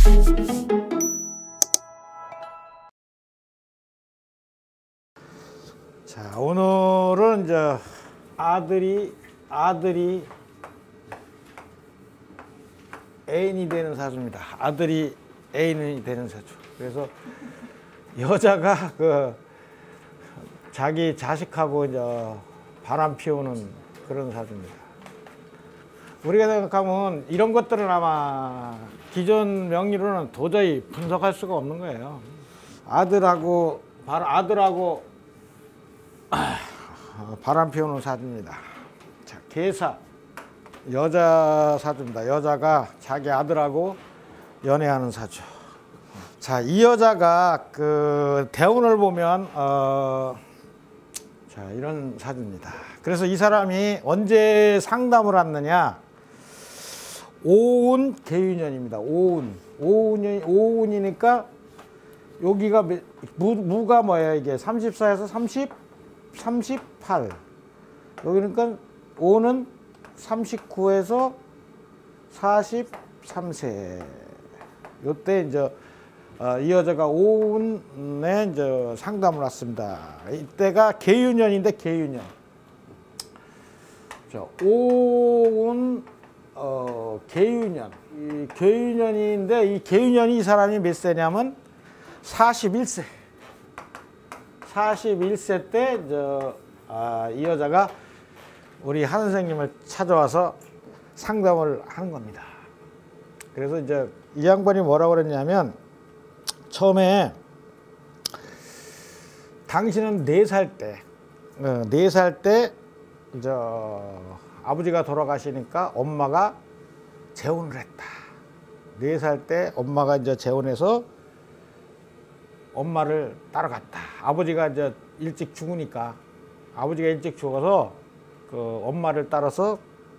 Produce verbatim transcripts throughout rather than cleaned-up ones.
자, 오늘은 이제 아들이 아들이 애인이 되는 사주입니다. 아들이 애인이 되는 사주. 그래서 여자가 그 자기 자식하고 이제 바람 피우는 그런 사주입니다. 우리가 생각하면 이런 것들은 아마 기존 명리로는 도저히 분석할 수가 없는 거예요. 아들하고 바로 아들하고 바람 피우는 사주입니다. 자, 계사 여자 사주입니다. 여자가 자기 아들하고 연애하는 사주. 자, 이 여자가 그 대운을 보면 어, 자, 이런 사주입니다. 그래서 이 사람이 언제 상담을 왔느냐? 오운 계유년입니다. 오운. 오운이 오운이니까 여기가 무, 무가 뭐예요? 이게 삼십사에서 삼십, 삼십팔. 여기니까 오는 삼십구에서 사십삼 세. 요때 이제 어, 이 여자가 오운에 이제 상담을 왔습니다. 이때가 계유년인데 계유년. 자, 오운 어, 계유년. 이 계유년인데 이 계유년이 이 사람이 몇 세냐면 사십일 세. 사십일 세 때 저, 아, 이 여자가 우리 한 선생님을 찾아와서 상담을 하는 겁니다. 그래서 이제 이 양반이 뭐라고 그랬냐면 처음에 당신은 네 살 때, 네 살 때 저 아버지가 돌아가시니까 엄마가 재혼을 했다. 네 살 때 엄마가 이제 재혼해서 엄마를 따라갔다. 아버지가 이제 일찍 죽으니까 아버지가 일찍 죽어서 그 엄마를 따라서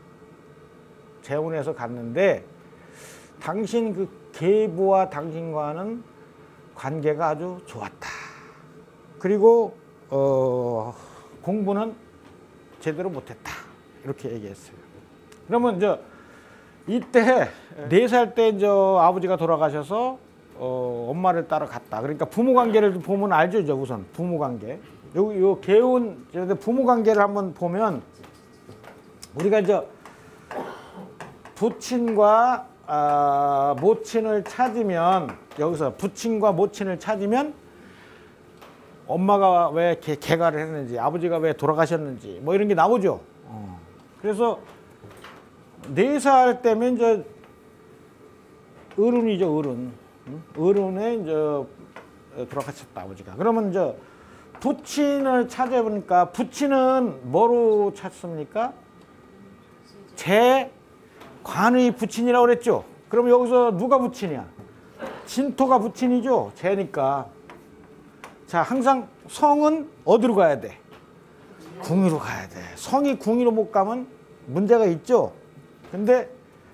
재혼해서 갔는데 당신 그 계부와 당신과는 관계가 아주 좋았다. 그리고 어, 공부는 제대로 못했다. 이렇게 얘기했어요. 그러면 이제 이때 네 살 때 이제 아버지가 돌아가셔서 어, 엄마를 따라갔다. 그러니까 부모 관계를 보면 알죠, 이제 우선 부모 관계. 요, 요 개운 부모 관계를 한번 보면 우리가 이제 부친과 아, 모친을 찾으면 여기서 부친과 모친을 찾으면 엄마가 왜 개, 개가를 했는지 아버지가 왜 돌아가셨는지 뭐 이런 게 나오죠. 어. 그래서 네 살 때면 이제 어른이죠, 어른. 응? 어른에 이제 돌아가셨다 아버지가. 그러면 이제 부친을 찾아보니까 부친은 뭐로 찾습니까? 제 관의 부친이라고 그랬죠. 그럼 여기서 누가 부친이야? 진토가 부친이죠. 제니까. 자, 항상 성은 어디로 가야 돼? 궁위로 가야 돼. 성이 궁위로 못 가면 문제가 있죠. 근데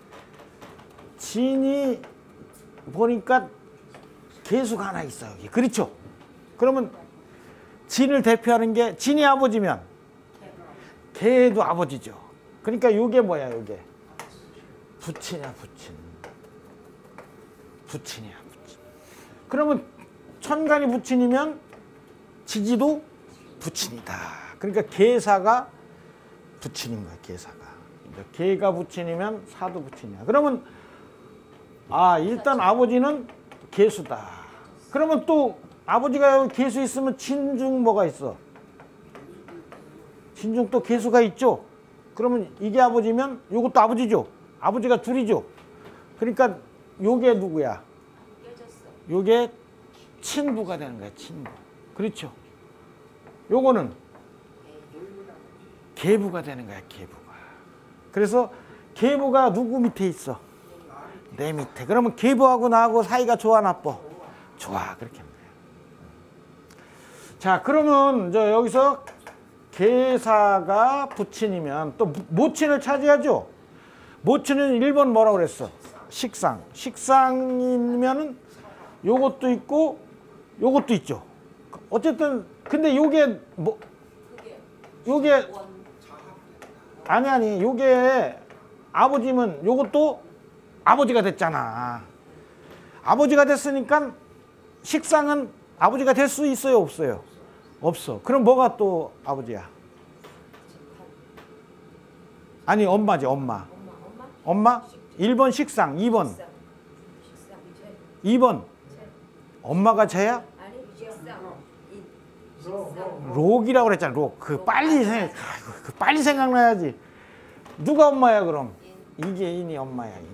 진이 보니까 계수가 하나 있어 여기. 그렇죠? 그러면 진을 대표하는 게 진이 아버지면 개도 아버지죠. 그러니까 이게 뭐야, 이게 부친이야, 부친. 부친이야, 부친. 그러면 천간이 부친이면 지지도 부친이다. 그러니까 계사가 부친인 거야, 계사가. 계가 부친이면 사도 부친이야. 그러면 아, 일단 아버지는 계수다. 그러면 또 아버지가 계수 있으면 진중 뭐가 있어? 진중 또 계수가 있죠. 그러면 이게 아버지면 요것도 아버지죠. 아버지가 둘이죠. 그러니까 요게 누구야? 요게 친부가 되는 거야, 친부. 그렇죠. 요거는 계부가 되는 거야, 계부가. 그래서 계부가 누구 밑에 있어? 내 밑에. 그러면 계부하고 나하고 사이가 좋아, 나빠? 좋아. 그렇게 하면 돼요. 자, 그러면 저 여기서 계사가 부친이면 또 모친을 차지하죠. 모친은 일 번 뭐라고 그랬어? 식상. 식상이면은 요것도 있고 요것도 있죠. 어쨌든 근데 요게 뭐 요게 아니 아니 요게 아버지면 요것도 아버지가 됐잖아. 아버지가 됐으니까 식상은 아버지가 될 수 있어요, 없어요? 없어. 그럼 뭐가 또 아버지야? 아니, 엄마지, 엄마. 엄마? 일 번 식상, 이 번. 이 번. 엄마가 쟤야? 록이라고 그랬잖아, 록. 그 빨리 생각, 그 빨리 생각나야지. 누가 엄마야, 그럼? 이게 인이 엄마야, 인이.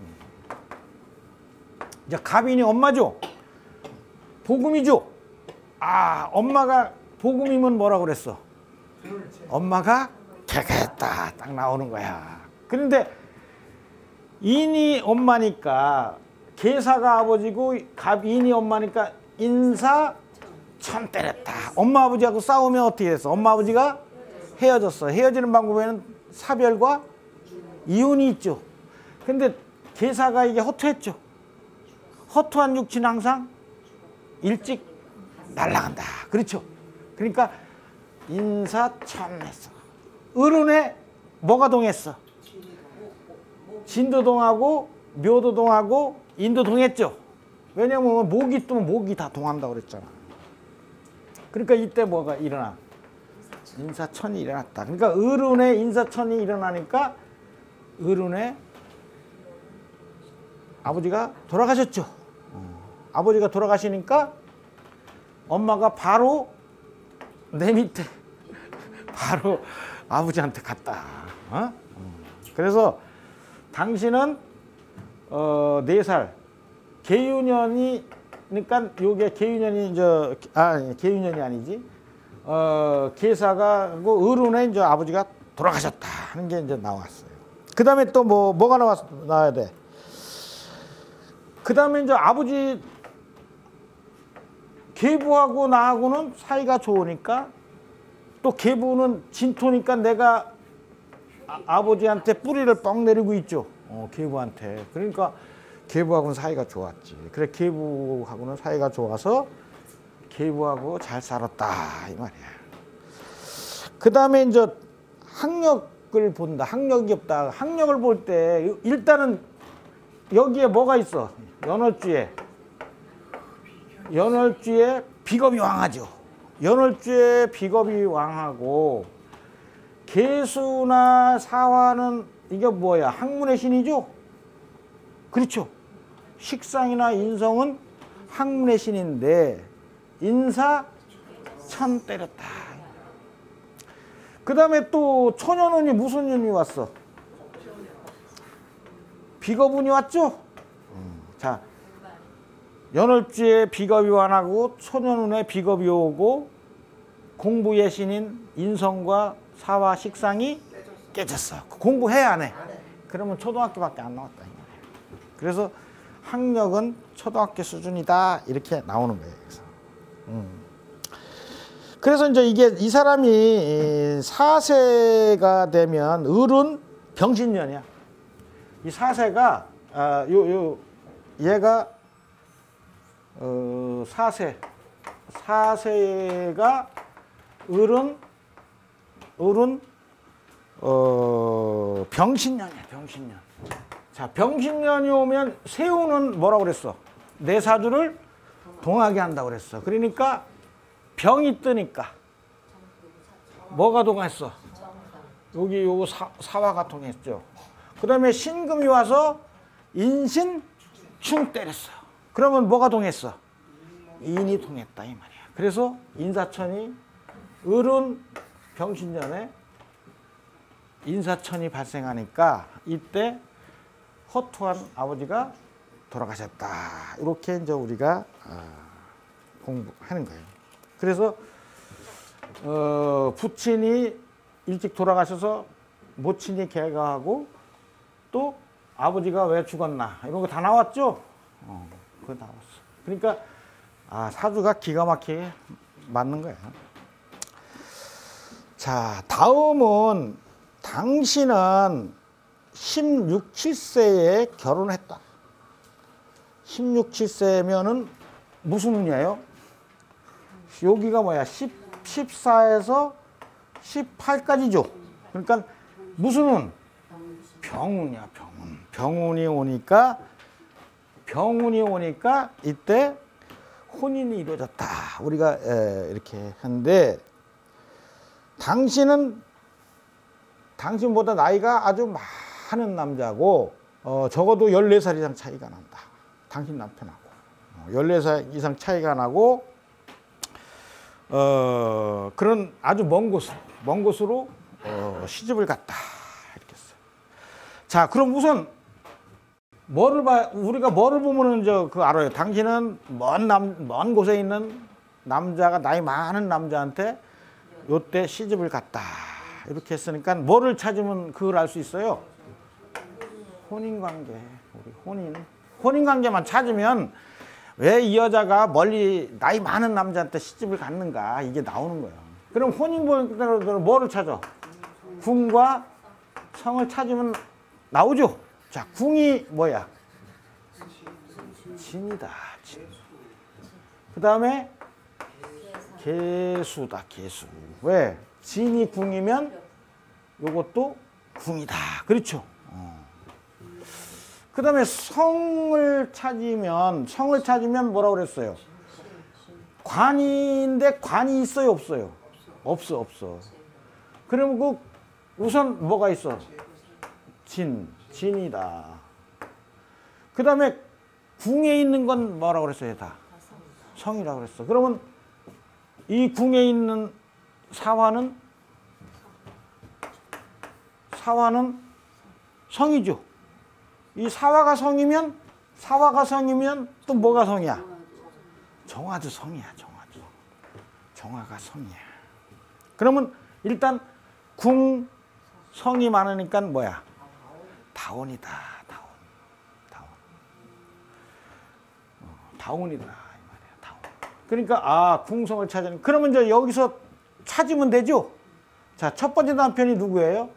이제 갑인이 엄마죠? 복음이죠? 아, 엄마가 복음이면 뭐라고 그랬어? 엄마가 개개했다. 딱 나오는 거야. 그런데 인이 엄마니까 계사가 아버지고 갑인이 엄마니까 인사 천 때렸다. 엄마 아버지하고 싸우면 어떻게 됐어? 엄마 아버지가 헤어졌어. 헤어지는 방법에는 사별과 이혼이 있죠. 근데 계사가 이게 허투했죠. 허투한 육체는 항상 일찍 날아간다. 그렇죠. 그러니까 인사천했어. 어른에 뭐가 동했어? 진도동하고 묘도동하고 인도동했죠. 왜냐면 목이 뜨면 목이 다 동한다고 그랬잖아. 그러니까 이때 뭐가 일어나? 인사천이 일어났다. 그러니까 어른의 인사천이 일어나니까 어른의 아버지가 돌아가셨죠. 어. 아버지가 돌아가시니까 엄마가 바로 내 밑에 바로 아버지한테 갔다. 어? 그래서 당신은 어, 네 살 계유년이 그러니까 요게 계유년이 이제 아 계유년이 아니지 어, 계사가고 어른의 이제 아버지가 돌아가셨다 하는 게 이제 나왔어요. 그 다음에 또 뭐 뭐가 나왔 나와야 돼. 그 다음에 이제 아버지 계부하고 나하고는 사이가 좋으니까 또 계부는 진토니까 내가 아, 아버지한테 뿌리를 뻥 내리고 있죠. 어, 계부한테. 그러니까 계부하고는 사이가 좋았지. 그래 계부하고는 사이가 좋아서 계부하고 잘 살았다 이 말이야. 그 다음에 이제 학력을 본다. 학력이 없다. 학력을 볼 때 일단은 여기에 뭐가 있어? 연월주에 연월주에 비겁이 왕하죠. 연월주에 비겁이 왕하고 계수나 사화는 이게 뭐야? 학문의 신이죠? 그렇죠. 식상이나 인성은 학문의 신인데 인사 천 때렸다. 그 다음에 또 초년운이 무슨 운이 왔어? 비겁운이 왔죠? 자, 연월주에 비겁이 완하고 초년운에 비겁이 오고 공부의 신인 인성과 사화 식상이 깨졌어. 공부해 안 해? 그러면 초등학교밖에 안 나왔다. 그래서 학력은 초등학교 수준이다 이렇게 나오는 거예요. 그래서, 음. 그래서 이제 이게 이 사람이 사세가 되면 을은 병신년이야. 이 사세가 아, 요, 요 얘가 어, 사세 사세가 을은 을은 어, 병신년이야. 병신년. 자, 병신년이 오면 세우는 뭐라고 그랬어? 내 사주를 동하게 한다고 그랬어. 그러니까 병이 뜨니까 뭐가 동했어? 여기 요 사, 사화가 통했죠. 그 다음에 신금이 와서 인신충 때렸어. 그러면 뭐가 동했어? 인이 통했다 이 말이야. 그래서 인사천이 을은 병신년에 인사천이 발생하니까 이때 허투한 아버지가 돌아가셨다. 이렇게 이제 우리가 공부하는 거예요. 그래서 어, 부친이 일찍 돌아가셔서 모친이 개가하고 또 아버지가 왜 죽었나 이런 거 다 나왔죠. 어, 그거 나왔어. 그러니까 아, 사주가 기가 막히게 맞는 거예요. 자, 다음은 당신은 십육, 칠세에 결혼했다. 십육, 칠세면은 무슨 운이에요? 여기가 뭐야? 십, 십사에서 십팔까지죠. 그러니까 무슨 운? 병운이야, 병운. 병운이 오니까 병운이 오니까 이때 혼인이 이루어졌다. 우리가 에, 이렇게 하는데 당신은 당신보다 나이가 아주 많은 남자고 어, 적어도 열네 살 이상 차이가 난다. 당신 남편하고. 어, 열네 살 이상 차이가 나고 어, 그런 아주 먼 곳으로, 먼 곳으로 어, 시집을 갔다. 이렇게 했어요. 자, 그럼 우선 뭐를 봐, 우리가 뭐를 보면은 저 그 알아요. 당신은 먼 남, 먼 곳에 있는 남자가 나이 많은 남자한테 요때 시집을 갔다. 이렇게 했으니까 뭐를 찾으면 그걸 알 수 있어요? 혼인관계. 우리 혼인. 혼인관계만 찾으면 왜 이 여자가 멀리 나이 많은 남자한테 시집을 갔는가 이게 나오는 거예요. 그럼 혼인관계로 뭐를 찾아? 궁과 성을 찾으면 나오죠. 자, 궁이 뭐야? 진이다. 진. 그 다음에 계수다. 계수. 왜? 진이 궁이면 요것도 궁이다. 그렇죠? 어. 그 다음에 성을 찾으면 성을 찾으면 뭐라고 그랬어요? 관인데 관이 있어요? 없어요? 없어. 없어. 그럼 그 우선 뭐가 있어? 진. 진이다. 그 다음에 궁에 있는 건 뭐라고 그랬어요? 다 성이라고 그랬어. 그러면 이 궁에 있는 사화는 사화는 성이죠. 이 사화가 성이면 사화가 성이면 또 뭐가 성이야? 정화도 성이야. 정화도. 정화가 성이야. 그러면 일단 궁 성이 많으니까 뭐야? 다운이다. 다운. 다운. 어, 다운이다. 이 말이야. 다운. 그러니까 아, 궁성을 찾으니 그러면 이제 여기서 찾으면 되죠. 자, 첫 번째 남편이 누구예요?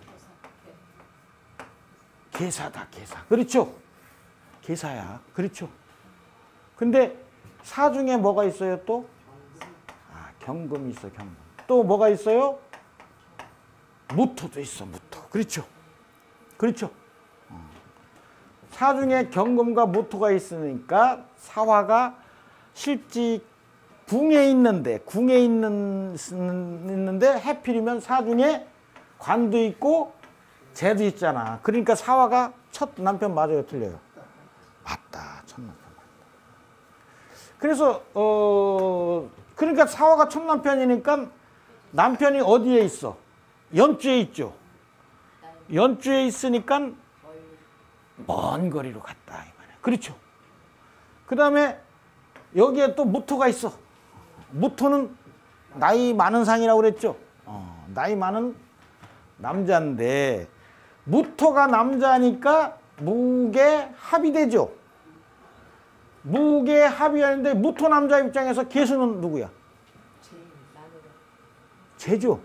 계사다. 계사. 그렇죠? 계사야. 그렇죠? 근데 사 중에 뭐가 있어요 또? 아, 경금이 있어. 경금. 또 뭐가 있어요? 무토도 있어. 무토. 그렇죠? 그렇죠? 사 중에 경금과 무토가 있으니까 사화가 실지 궁에 있는데 궁에 있는 있는데 해필이면 사 중에 관도 있고 재도 있잖아. 그러니까 사화가 첫 남편 맞아요, 틀려요? 맞다. 첫 남편 맞다. 그래서 어 그러니까 사화가 첫 남편이니까 남편이 어디에 있어? 연주에 있죠. 연주에 있으니까 먼 거리로 갔다 이 말이야. 그렇죠? 그 다음에 여기에 또 무토가 있어. 무토는 나이 많은 상이라고 그랬죠. 어, 나이 많은 남자인데 무토가 남자니까 무게 합이 되죠. 무게 합이 하는데 무토 남자 입장에서 계수는 누구야? 제죠.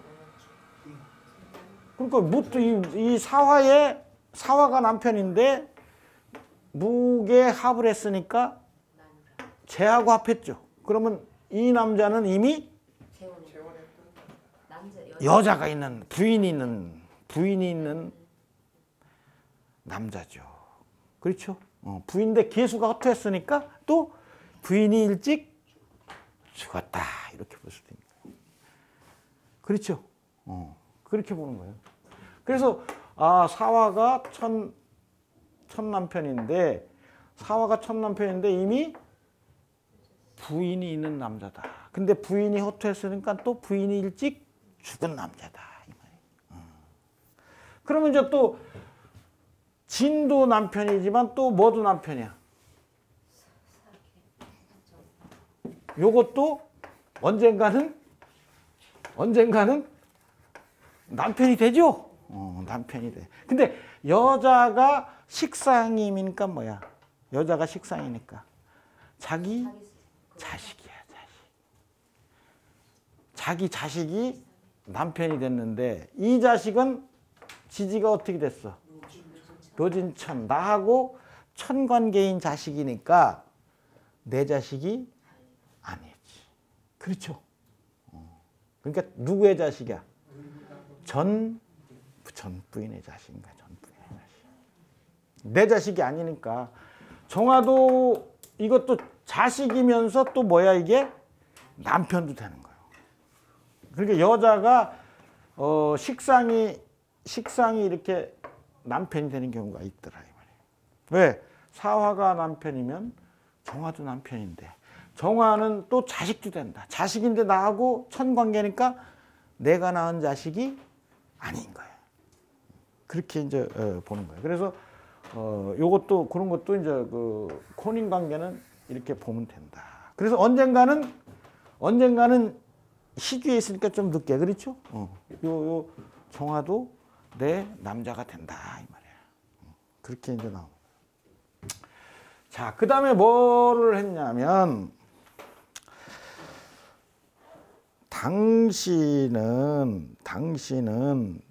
그러니까 무토 이, 이 사화의 사화가 남편인데 무게 합을 했으니까 제하고 합했죠. 그러면 이 남자는 이미 여자가 있는 부인이 있는 부인이 있는 남자죠. 그렇죠? 어, 부인인데 계수가 허투했으니까 또 부인이 일찍 죽었다 이렇게 볼 수도 있는 거예요. 그렇죠? 어, 그렇게 보는 거예요. 그래서 아, 사화가 첫, 첫 남편인데 사화가 첫 남편인데 이미 부인이 있는 남자다. 근데 부인이 허투했으니까 또 부인이 일찍 죽은 남자다. 이 말이에요. 음. 그러면 이제 또 진도 남편이지만 또 뭐도 남편이야? 요것도 언젠가는 언젠가는 남편이 되죠. 어, 남편이 돼. 근데 여자가 식상이니까 뭐야? 여자가 식상이니까 자기 자식이야, 자식. 자기 자식이 남편이 됐는데 이 자식은 지지가 어떻게 됐어? 노진천. 나하고 천관계인 자식이니까 내 자식이 아니지. 그렇죠? 어. 그러니까 누구의 자식이야? 전, 전 부인의 자식인가? 전 부인의 자식. 내 자식이 아니니까 정화도 이것도 자식이면서 또 뭐야 이게 남편도 되는 거예요. 그러니까 여자가 어 식상이 식상이 이렇게 남편이 되는 경우가 있더라 이 말이에요. 왜? 사화가 남편이면 정화도 남편인데 정화는 또 자식도 된다. 자식인데 나하고 천관계니까 내가 낳은 자식이 아닌 거예요. 그렇게 이제 어, 보는 거예요. 그래서 어 요것도 그런 것도 이제 그 혼인 관계는 이렇게 보면 된다. 그래서 언젠가는 언젠가는 시주에 있으니까 좀 늦게 그렇죠? 어. 요, 요 정화도 내 남자가 된다 이 말이에요. 그렇게 이제 나옵니다. 자, 그 다음에 뭐를 했냐면 당신은 당신은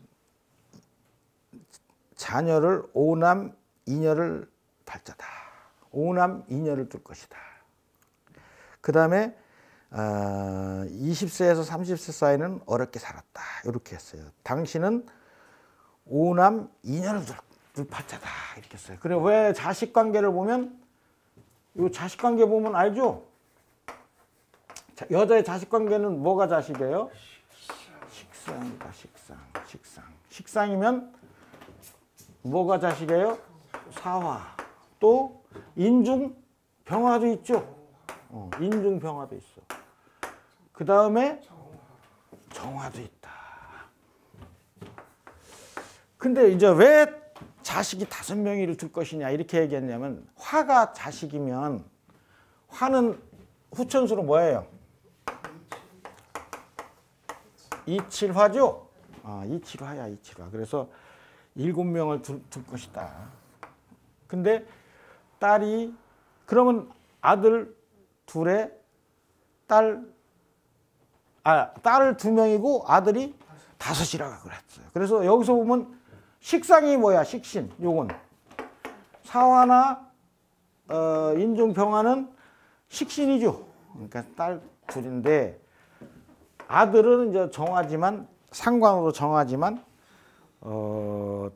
자녀를 오남 이녀를 발자다. 오남 이녀를 둘 것이다. 그 다음에 어, 이십 세에서 삼십 세 사이는 어렵게 살았다. 이렇게 했어요. 당신은 오남 이녀를 둘, 둘 발자다. 이렇게 했어요. 그래 왜 자식 관계를 보면 이 자식 관계 보면 알죠? 자, 여자의 자식 관계는 뭐가 자식이에요? 식상이다. 식상. 식상. 식상이면 뭐가 자식이에요? 사화. 또 인중 병화도 있죠. 어, 인중 병화도 있어. 그 다음에 정화도 있다. 근데 이제 왜 자식이 다섯 명이를 둘 것이냐 이렇게 얘기했냐면 화가 자식이면 화는 후천수로 뭐예요? 이칠화죠. 아, 이칠화야 이칠화. 그래서 일곱 명을 둘, 둘 것이다. 근데 딸이 그러면 아들 둘에 딸 아, 딸을 두 명이고 아들이 다섯이라고 그랬어요. 그래서 여기서 보면 식상이 뭐야? 식신. 요건 사화나 어, 인중병화는 식신이죠. 그러니까 딸 둘인데 아들은 이제 정하지만 상관으로 정하지만 어,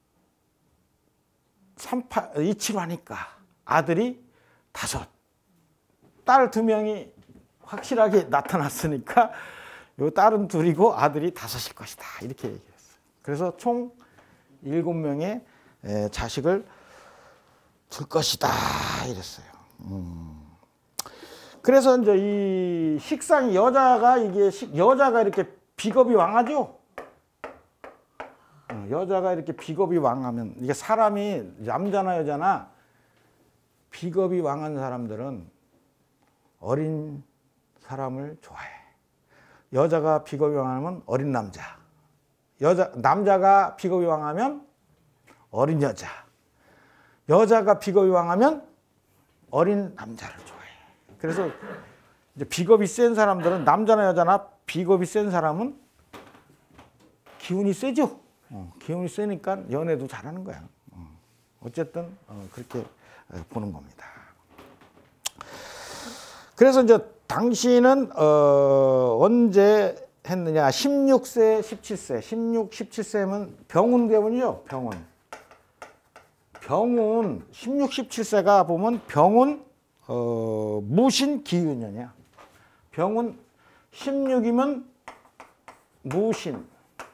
삼팔 이칠화니까 아들이 다섯. 딸 두 명이 확실하게 나타났으니까 요 딸은 둘이고 아들이 다섯일 것이다. 이렇게 얘기했어요. 그래서 총 일곱 명의 자식을 둘 것이다. 이랬어요. 음. 그래서 이제 이 식상이 여자가 이게 식, 여자가 이렇게 비겁이 왕하죠. 여자가 이렇게 비겁이 왕하면 이게 사람이 남자나 여자나 비겁이 왕한 사람들은 어린 사람을 좋아해. 여자가 비겁이 왕하면 어린 남자. 여자 남자가 비겁이 왕하면 어린 여자. 여자가 비겁이 왕하면 어린 남자를 좋아해. 그래서 이제 비겁이 센 사람들은 남자나 여자나 비겁이 센 사람은 기운이 세죠. 어, 기운이 세니까 연애도 잘하는 거야. 어, 어쨌든 어, 그렇게 보는 겁니다. 그래서 이제 당신은 어, 언제 했느냐? 십육 세, 십칠 세. 십육, 십칠 세면 병운 대운이죠. 병운. 병운 십육, 십칠 세가 보면 병운 어, 무신 기유년이야. 병운 십육이면 무신.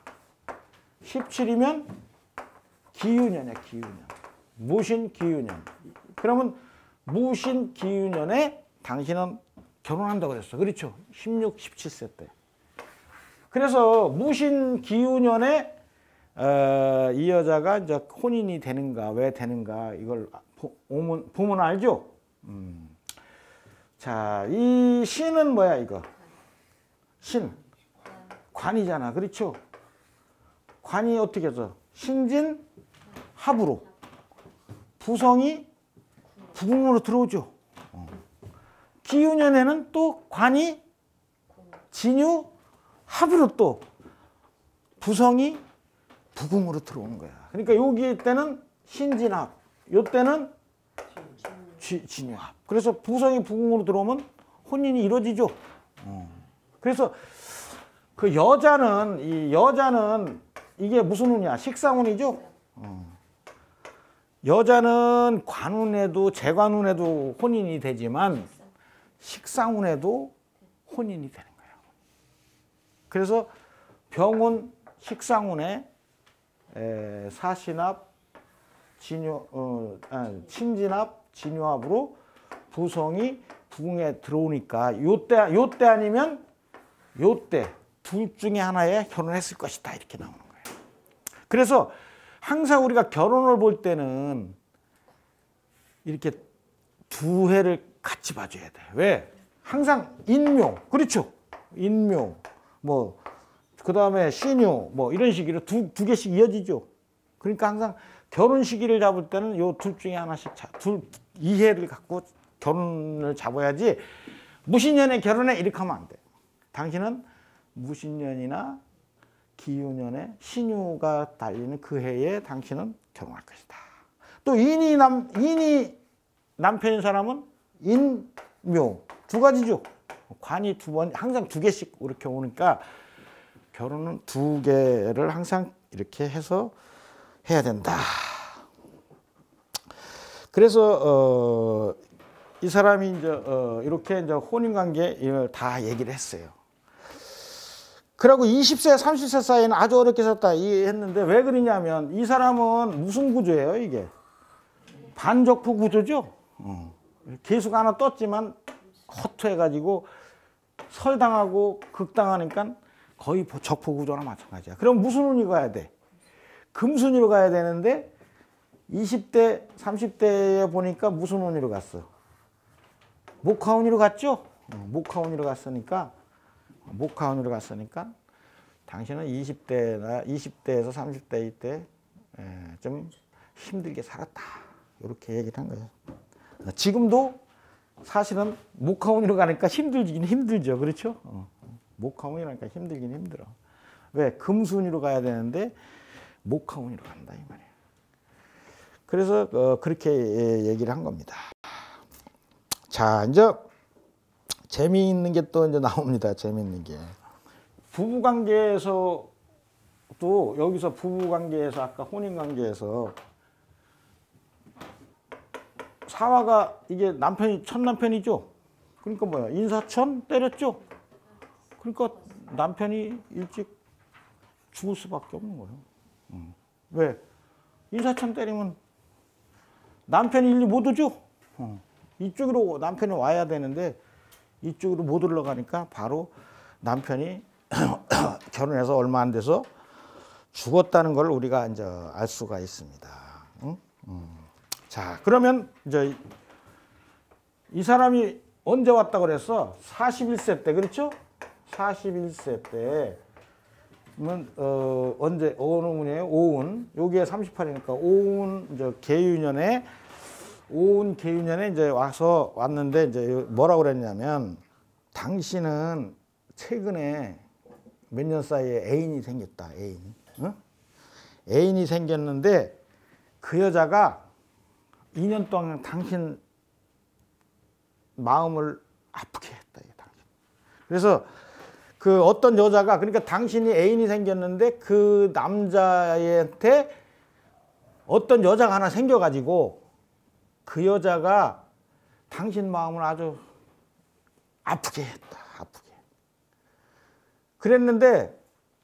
십칠이면 기유년이야. 기유년. 무신 기유년. 그러면 무신 기유년에 당신은 결혼한다고 그랬어. 그렇죠? 십육, 십칠 세 때. 그래서 무신 기유년에 어, 이 여자가 이제 혼인이 되는가 왜 되는가 이걸 보면, 보면 알죠? 음. 자, 이 신은 뭐야 이거? 신. 관이잖아. 그렇죠? 관이 어떻게 해서? 신진 합으로. 부성이 부궁으로 들어오죠. 어. 기유년에는 또 관이 진유 합으로 또 부성이 부궁으로 들어오는 거야. 그러니까 여기 때는 신진합, 요 때는 진유합. 그래서 부성이 부궁으로 들어오면 혼인이 이루어지죠. 어. 그래서 그 여자는 이 여자는 이게 무슨 운이야? 식상운이죠. 어. 여자는 관운에도 재관운에도 혼인이 되지만 식상운에도 혼인이 되는 거예요. 그래서 병운 식상운에 에, 사신합 진유, 어, 아, 친진합 진유합으로 부성이 부궁에 들어오니까 요때 요때 아니면 요때 둘 중에 하나에 결혼했을 것이다 이렇게 나오는 거예요. 그래서 항상 우리가 결혼을 볼 때는 이렇게 두 해를 같이 봐줘야 돼. 왜? 항상 인묘, 그렇죠? 인묘, 뭐 그 다음에 신유, 뭐 이런 식으로 두, 두 개씩 이어지죠. 그러니까 항상 결혼 시기를 잡을 때는 요 둘 중에 하나씩 둘 이해를 갖고 결혼을 잡아야지 무신년에 결혼해 이렇게 하면 안 돼. 당신은 무신년이나 기유년에 신유가 달리는 그 해에 당신은 결혼할 것이다. 또 인이 남 인이 남편인 사람은 인묘 두 가지죠. 관이 두 번 항상 두 개씩 이렇게 오니까 결혼은 두 개를 항상 이렇게 해서 해야 된다. 그래서 어, 이 사람이 이제 어, 이렇게 이제 혼인 관계 이걸 다 얘기를 했어요. 그리고 이십 세, 삼십 세 사이에는 아주 어렵게 살았다 했는데 왜 그러냐면 이 사람은 무슨 구조예요, 이게? 반적부 구조죠. 어. 개수가 하나 떴지만 허투해가지고 설당하고 극당하니까 거의 적부 구조나 마찬가지야. 그럼 무슨 운이 가야 돼? 금순위로 가야 되는데 이십 대, 삼십 대에 보니까 무슨 운이로 갔어? 목화운이로 갔죠? 어, 목화운이로 갔으니까 목화운으로 갔으니까 당신은 이십 대나 이십 대에서 삼십 대 이때 좀 힘들게 살았다. 이렇게 얘기를 한 거예요. 지금도 사실은 목화운으로 가니까 힘들긴 힘들죠. 그렇죠? 어. 목화운이라니까 힘들긴 힘들어. 왜? 금순위로 가야 되는데 목화운이로 간다 이 말이에요. 그래서 어, 그렇게 얘기를 한 겁니다. 자, 이제 재미있는 게 또 이제 나옵니다. 재미있는 게. 부부 관계에서도 여기서 부부 관계에서 아까 혼인 관계에서 사화가 이게 남편이 첫 남편이죠. 그러니까 뭐야? 인사천 때렸죠. 그러니까 남편이 일찍 죽을 수밖에 없는 거예요. 음. 왜? 인사천 때리면 남편이 일리 못 오죠. 어. 이쪽으로 남편이 와야 되는데 이쪽으로 못 올라가니까 바로 남편이 결혼해서 얼마 안 돼서 죽었다는 걸 우리가 이제 알 수가 있습니다. 응? 음. 자, 그러면 이제 이 사람이 언제 왔다고 그랬어? 사십일 세 때, 그렇죠? 사십일 세 때, 어, 언제, 어느 운이에요? 오운. 여기에 삼십팔이니까 오운, 이제 계유년에, 오운 계유년에 이제 와서 왔는데, 이제 뭐라고 그랬냐면, 당신은 최근에 몇 년 사이에 애인이 생겼다, 애인. 어? 애인이 생겼는데, 그 여자가 이 년 동안 당신 마음을 아프게 했다, 당신. 그래서 그 어떤 여자가, 그러니까 당신이 애인이 생겼는데 그 남자한테 어떤 여자가 하나 생겨가지고 그 여자가 당신 마음을 아주 아프게 했다, 아프게. 그랬는데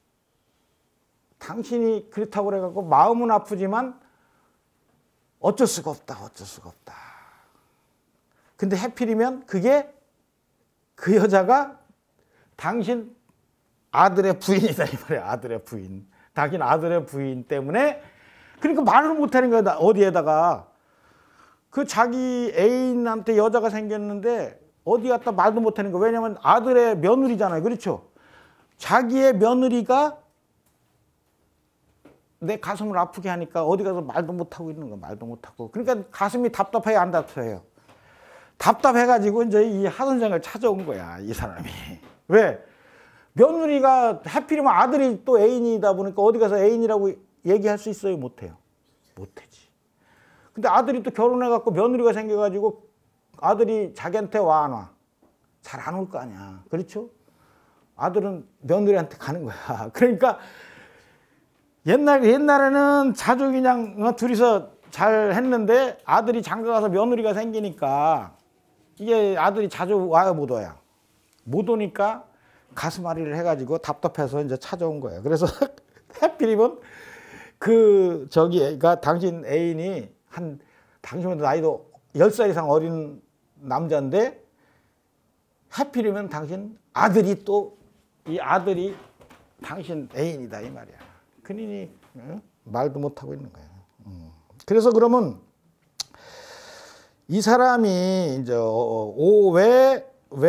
당신이 그렇다고 그래갖고 마음은 아프지만 어쩔 수가 없다, 어쩔 수가 없다. 근데 하필이면 그게 그 여자가 당신 아들의 부인이다 이 말이야. 아들의 부인. 당신 아들의 부인 때문에 그러니까 말을 못하는 거야. 어디에다가 그 자기 애인한테 여자가 생겼는데 어디 갔다 말도 못하는 거야. 왜냐면 아들의 며느리잖아요. 그렇죠? 자기의 며느리가 내 가슴을 아프게 하니까 어디 가서 말도 못하고 있는 거야. 말도 못하고. 그러니까 가슴이 답답해요, 안 답답해요? 답답해가지고 이제 이 하선생을 찾아온 거야, 이 사람이. 왜? 며느리가 하필이면 아들이 또 애인이다 보니까 어디 가서 애인이라고 얘기할 수 있어요? 못해요. 못하지. 근데 아들이 또 결혼해갖고 며느리가 생겨가지고 아들이 자기한테 와, 안 와? 잘 안 올 거 아니야. 그렇죠? 아들은 며느리한테 가는 거야. 그러니까 옛날, 옛날에는 자주 그냥 둘이서 잘 했는데 아들이 장가 가서 며느리가 생기니까 이게 아들이 자주 와요, 못 와요? 못 오니까 가슴앓이를 해가지고 답답해서 이제 찾아온 거예요. 그래서 하필이면 그 저기 그러니까 당신 애인이 한 당신보다 나이도 열 살 이상 어린 남자인데 하필이면 당신 아들이 또 이 아들이 당신 애인이다 이 말이야. 그러니 어? 말도 못하고 있는 거야. 음. 그래서 그러면 이 사람이 이제 왜왜왜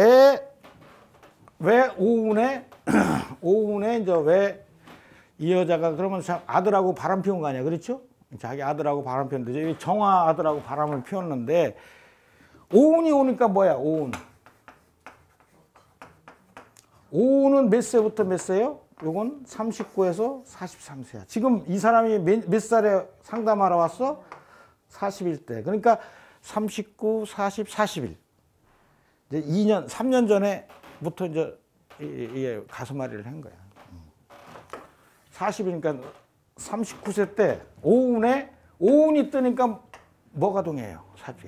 왜 오운에 오운에 이제 왜 이 여자가 그러면 아들하고 바람 피운 거 아니야, 그렇죠? 자기 아들하고 바람 피웠는데 정화 아들하고 바람을 피웠는데 오운이 오니까 뭐야, 오운. 오운은 몇 세부터 몇 세요? 요건 삼십구에서 사십삼 세야. 지금 이 사람이 몇, 몇 살에 상담하러 왔어? 사십일 대. 그러니까 삼십구, 사십, 사십일. 이제 이 년, 삼 년 전에부터 이제 이게 가슴앓이를 한 거야. 사십이니까 삼십구 세 때 오운에 오운이 뜨니까 뭐가 동해요? 사주에.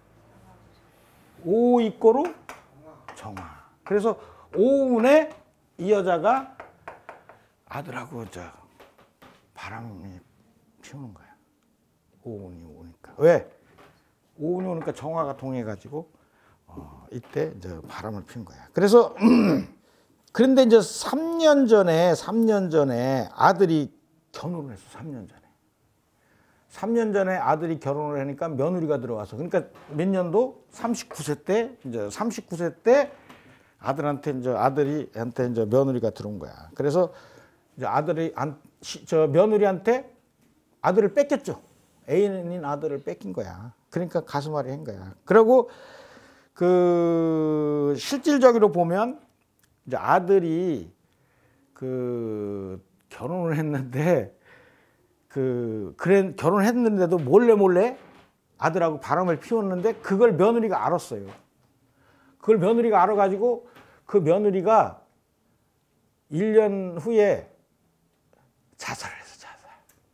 오 이꼬로 정화. 그래서 오운에 이 여자가 아들하고 저 바람이 피우는 거야. 오운이 오니까. 왜? 오운이 오니까 정화가 동해가지고 어, 이때 이제 바람을 피운 거야. 그래서 그런데 이제 삼 년 전에 삼 년 전에 아들이 결혼을 했어. 삼 년 전에. 삼 년 전에 아들이 결혼을 하니까 며느리가 들어와서 그러니까 몇 년도 삼십구 세 때 이제 삼십구 세 때 아들한테 이제 아들이한테 이제 며느리가 들어온 거야. 그래서 이제 아들이 안, 저 며느리한테 아들을 뺏겼죠. 애인인 아들을 뺏긴 거야. 그러니까 가슴앓이 한 거야. 그리고 그 실질적으로 보면 이제 아들이 그 결혼을 했는데 그 그래 결혼했는데도 몰래 몰래 아들하고 바람을 피웠는데 그걸 며느리가 알았어요. 그걸 며느리가 알아가지고 그 며느리가 일 년 후에 자살을 했어, 자살.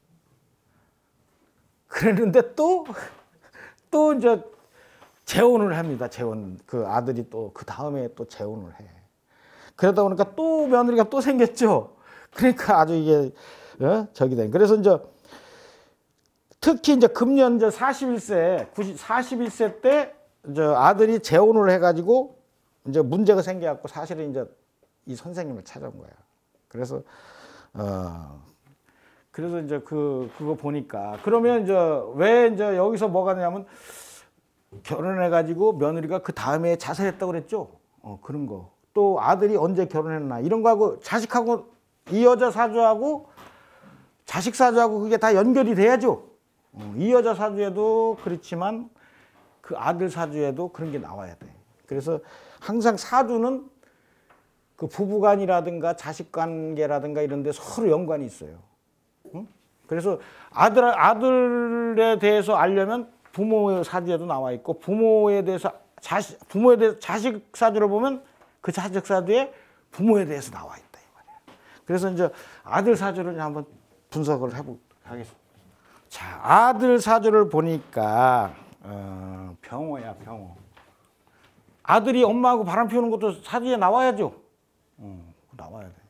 그랬는데 또, 또 이제 재혼을 합니다, 재혼. 그 아들이 또 그 다음에 또 재혼을 해. 그러다 보니까 또 며느리가 또 생겼죠. 그러니까 아주 이게, 어? 저기 된. 그래서 이제 특히 이제 금년 이제 사십일 세, 사십일 세 때 이제 아들이 재혼을 해가지고 이제 문제가 생겨갖고 사실은 이제 이 선생님을 찾아온 거야. 그래서 어 그래서 이제 그 그거 보니까 그러면 이제 왜 이제 여기서 뭐가 되냐면 결혼해가지고 며느리가 그 다음에 자살했다고 그랬죠. 어 그런 거. 또 아들이 언제 결혼했나 이런 거하고 자식하고 이 여자 사주하고 자식 사주하고 그게 다 연결이 돼야죠. 어, 이 여자 사주에도 그렇지만 그 아들 사주에도 그런 게 나와야 돼. 그래서 항상 사주는 그 부부간이라든가 자식관계라든가 이런 데 서로 연관이 있어요. 응? 그래서 아들, 아들에 대해서 알려면 부모의 사주에도 나와 있고 부모에 대해서 자식, 부모에 대해서 자식 사주를 보면 그 자식 사주에 부모에 대해서 나와 있다. 이 말이야. 그래서 이제 아들 사주를 한번 분석을 해보도록 하겠습니다. 자, 아들 사주를 보니까 어, 병호야, 병호. 아들이 엄마하고 바람 피우는 것도 사주에 나와야죠. 어, 나와야 돼.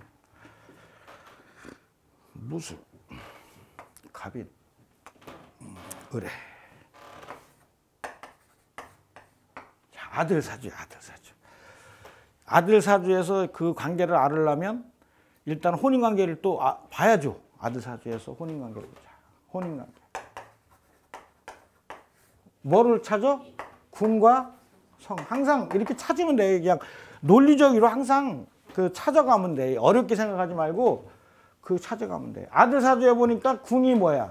무술, 갑인, 의뢰. 자, 아들 사주야, 아들 사주. 아들 사주에서 그 관계를 알으려면 일단 혼인 관계를 또 아, 봐야죠. 아들 사주에서 혼인 관계를 보자. 혼인 관계. 뭐를 찾아? 군과 성. 항상 이렇게 찾으면 돼. 그냥 논리적으로 항상 그 찾아가면 돼. 어렵게 생각하지 말고 그 찾아가면 돼. 아들 사주에 보니까 궁이 뭐야?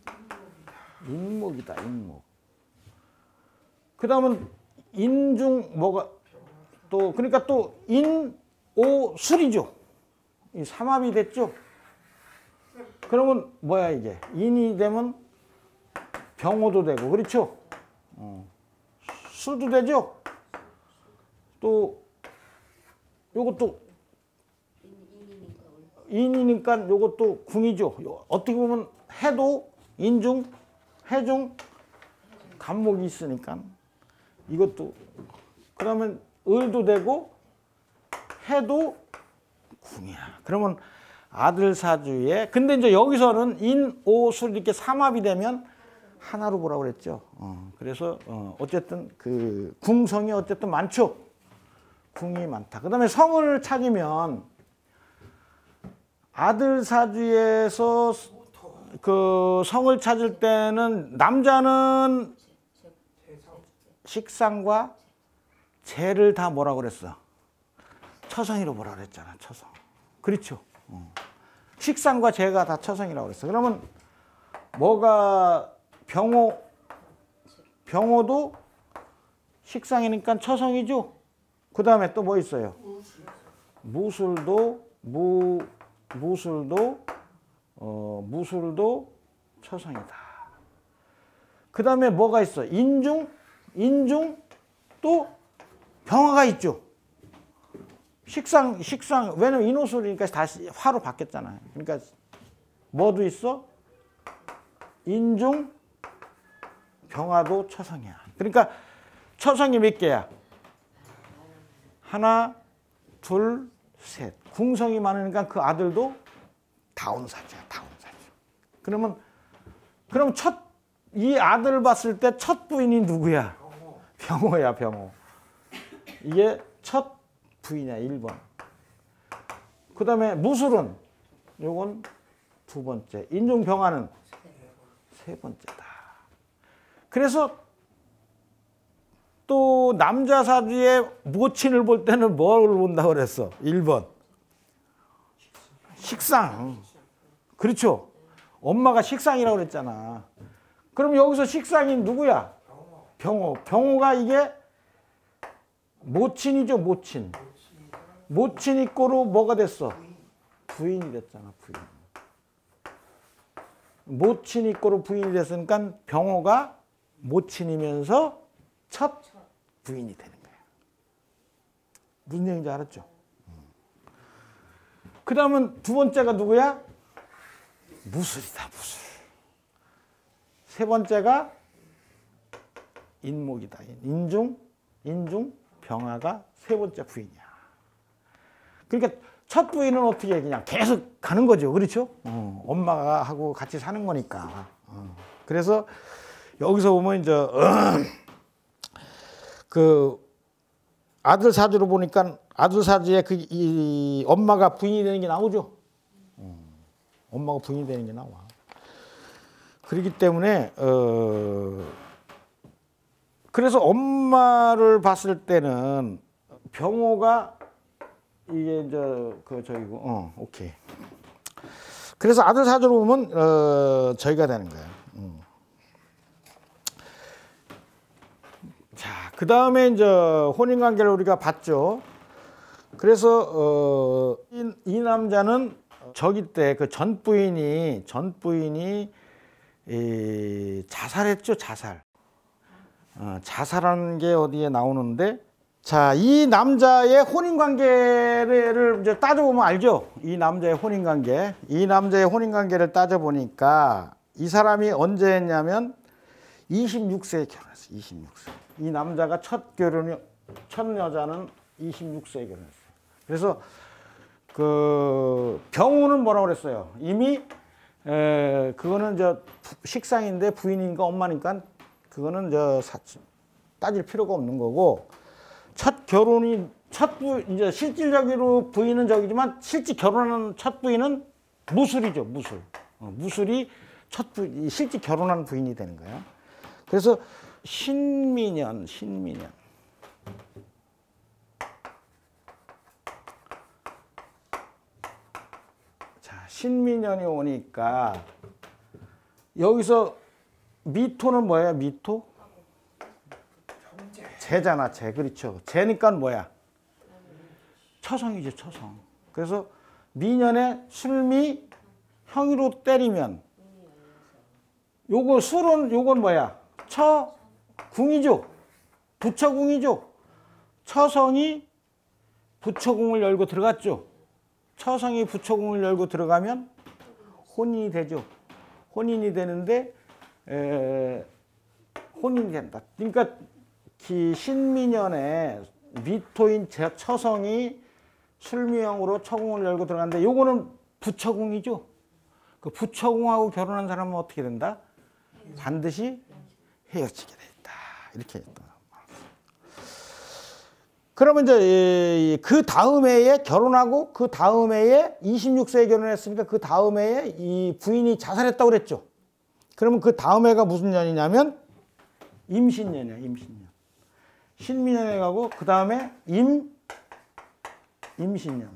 인목이다, 인목. 그 다음은 인중 뭐가 또 그러니까 또 인, 오, 술이죠. 이 삼합이 됐죠. 그러면 뭐야 이게? 인이 되면 병호도 되고 그렇죠. 어. 술도 되죠. 또 요것도 인이니까 요것도 궁이죠. 어떻게 보면 해도 인중 해중 간목이 있으니까 이것도 그러면 을도 되고 해도 궁이야. 그러면 아들 사주에 근데 이제 여기서는 인, 오, 술 이렇게 삼합이 되면 하나로 보라고 그랬죠. 어, 그래서 어, 어쨌든 그 궁성이 어쨌든 많죠. 궁이 많다. 그 다음에 성을 찾으면 아들 사주에서 그 성을 찾을 때는 남자는 식상과 재를 다 뭐라고 그랬어? 처성이로 보라 그랬잖아. 처성. 그렇죠. 어. 식상과 재가 다 처성이라고 그랬어. 그러면 뭐가 병호, 병호도 식상이니까 처성이죠. 그 다음에 또 뭐 있어요? 무술도 무 무술도 어, 무술도 처성이다. 그 다음에 뭐가 있어? 인중, 인중 또 병화가 있죠. 식상, 식상 왜냐면 인호술이니까 다시 화로 바뀌었잖아요. 그러니까 뭐도 있어? 인중, 병화도 처성이야. 그러니까 처성이 몇 개야? 하나, 둘, 셋. 궁성이 많으니까 그 아들도 다운사주야, 다운사주. 그러면, 그럼 첫, 이 아들을 봤을 때 첫 부인이 누구야? 병호야, 병호. 이게 첫 부인이야, 일 번. 그 다음에 무술은, 요건 두 번째. 인중병화는 세 번째다. 그래서 또 남자 사주의 모친을 볼 때는 뭘 본다고 그랬어? 일 번. 식상. 그렇죠. 엄마가 식상이라고 그랬잖아. 그럼 여기서 식상이 누구야? 병호. 병호가 이게 모친이죠, 모친. 모친 이꼬로 뭐가 됐어? 부인이 됐잖아, 부인. 모친 이꼬로 부인이 됐으니까 병호가 모친이면서 첫 부인이 되는 거야. 무슨 얘기인지 알았죠? 그 다음은 두 번째가 누구야? 무술이다, 무술. 세 번째가 인목이다. 인중, 인중, 병화가 세 번째 부인이야. 그러니까 첫 부인은 어떻게 그냥 계속 가는 거죠. 그렇죠? 어, 엄마가 하고 같이 사는 거니까. 어. 그래서 여기서 보면 이제 어, 그 아들 사주로 보니까 아들 사주에 그 이 엄마가 부인이 되는 게 나오죠. 어, 엄마가 부인이 되는 게 나와. 그렇기 때문에 어, 그래서 엄마를 봤을 때는 병호가 이게 이제 그 저기고 어 오케이. 그래서 아들 사주로 보면 어, 저희가 되는 거예요. 음. 자, 그 다음에 이제 혼인 관계를 우리가 봤죠. 그래서 어, 이, 이 남자는 저기 때 그 전 부인이 전 부인이 이, 자살했죠, 자살. 어, 자살하는 게 어디에 나오는데, 자, 이 남자의 혼인 관계를 이제 따져보면 알죠. 이 남자의 혼인 관계, 이 남자의 혼인 관계를 따져보니까 이 사람이 언제 했냐면 이십육 세에 결혼했어. 이십육 세. 이 남자가 첫 결혼이 첫 여자는 이십육 세에 결혼했어요. 그래서 그 병우는 뭐라고 그랬어요? 이미 에, 그거는 저 식상인데 부인이니까 엄마니까 그거는 저 따질 필요가 없는 거고, 첫 결혼이 첫 부 이제 실질적으로 부인은 저기지만 실제 결혼하는 첫 부인은 무술이죠, 무술. 어, 무술이 첫 부 실제 결혼한 부인이 되는 거예요. 그래서 신민년, 신민년. 자, 신민년이 오니까 여기서 미토는 뭐예요? 미토? 재잖아, 재. 그렇죠. 재니까 뭐야? 처성이죠, 처성. 그래서 미년에 술미 형이로 때리면 요거 술은 요건 뭐야? 처궁이죠. 부처궁이죠. 처성이 부처궁을 열고 들어갔죠. 처성이 부처궁을 열고 들어가면 혼인이 되죠. 혼인이 되는데 에, 혼인이 된다. 그러니까 기 신민년에 미토인 처성이 술미형으로 처궁을 열고 들어갔는데 요거는 부처궁이죠. 그 부처궁하고 결혼한 사람은 어떻게 된다? 반드시 헤어지게 돼 있다. 이렇게 했다. 그러면 이제 그 다음 해에 결혼하고 그 다음 해에 이십육 세에 결혼했으니까 그 다음 해에 이 부인이 자살했다고 그랬죠. 그러면 그 다음 해가 무슨 년이냐면 임신년이야. 임신년. 신민년에 가고 그 다음에 임 임신년.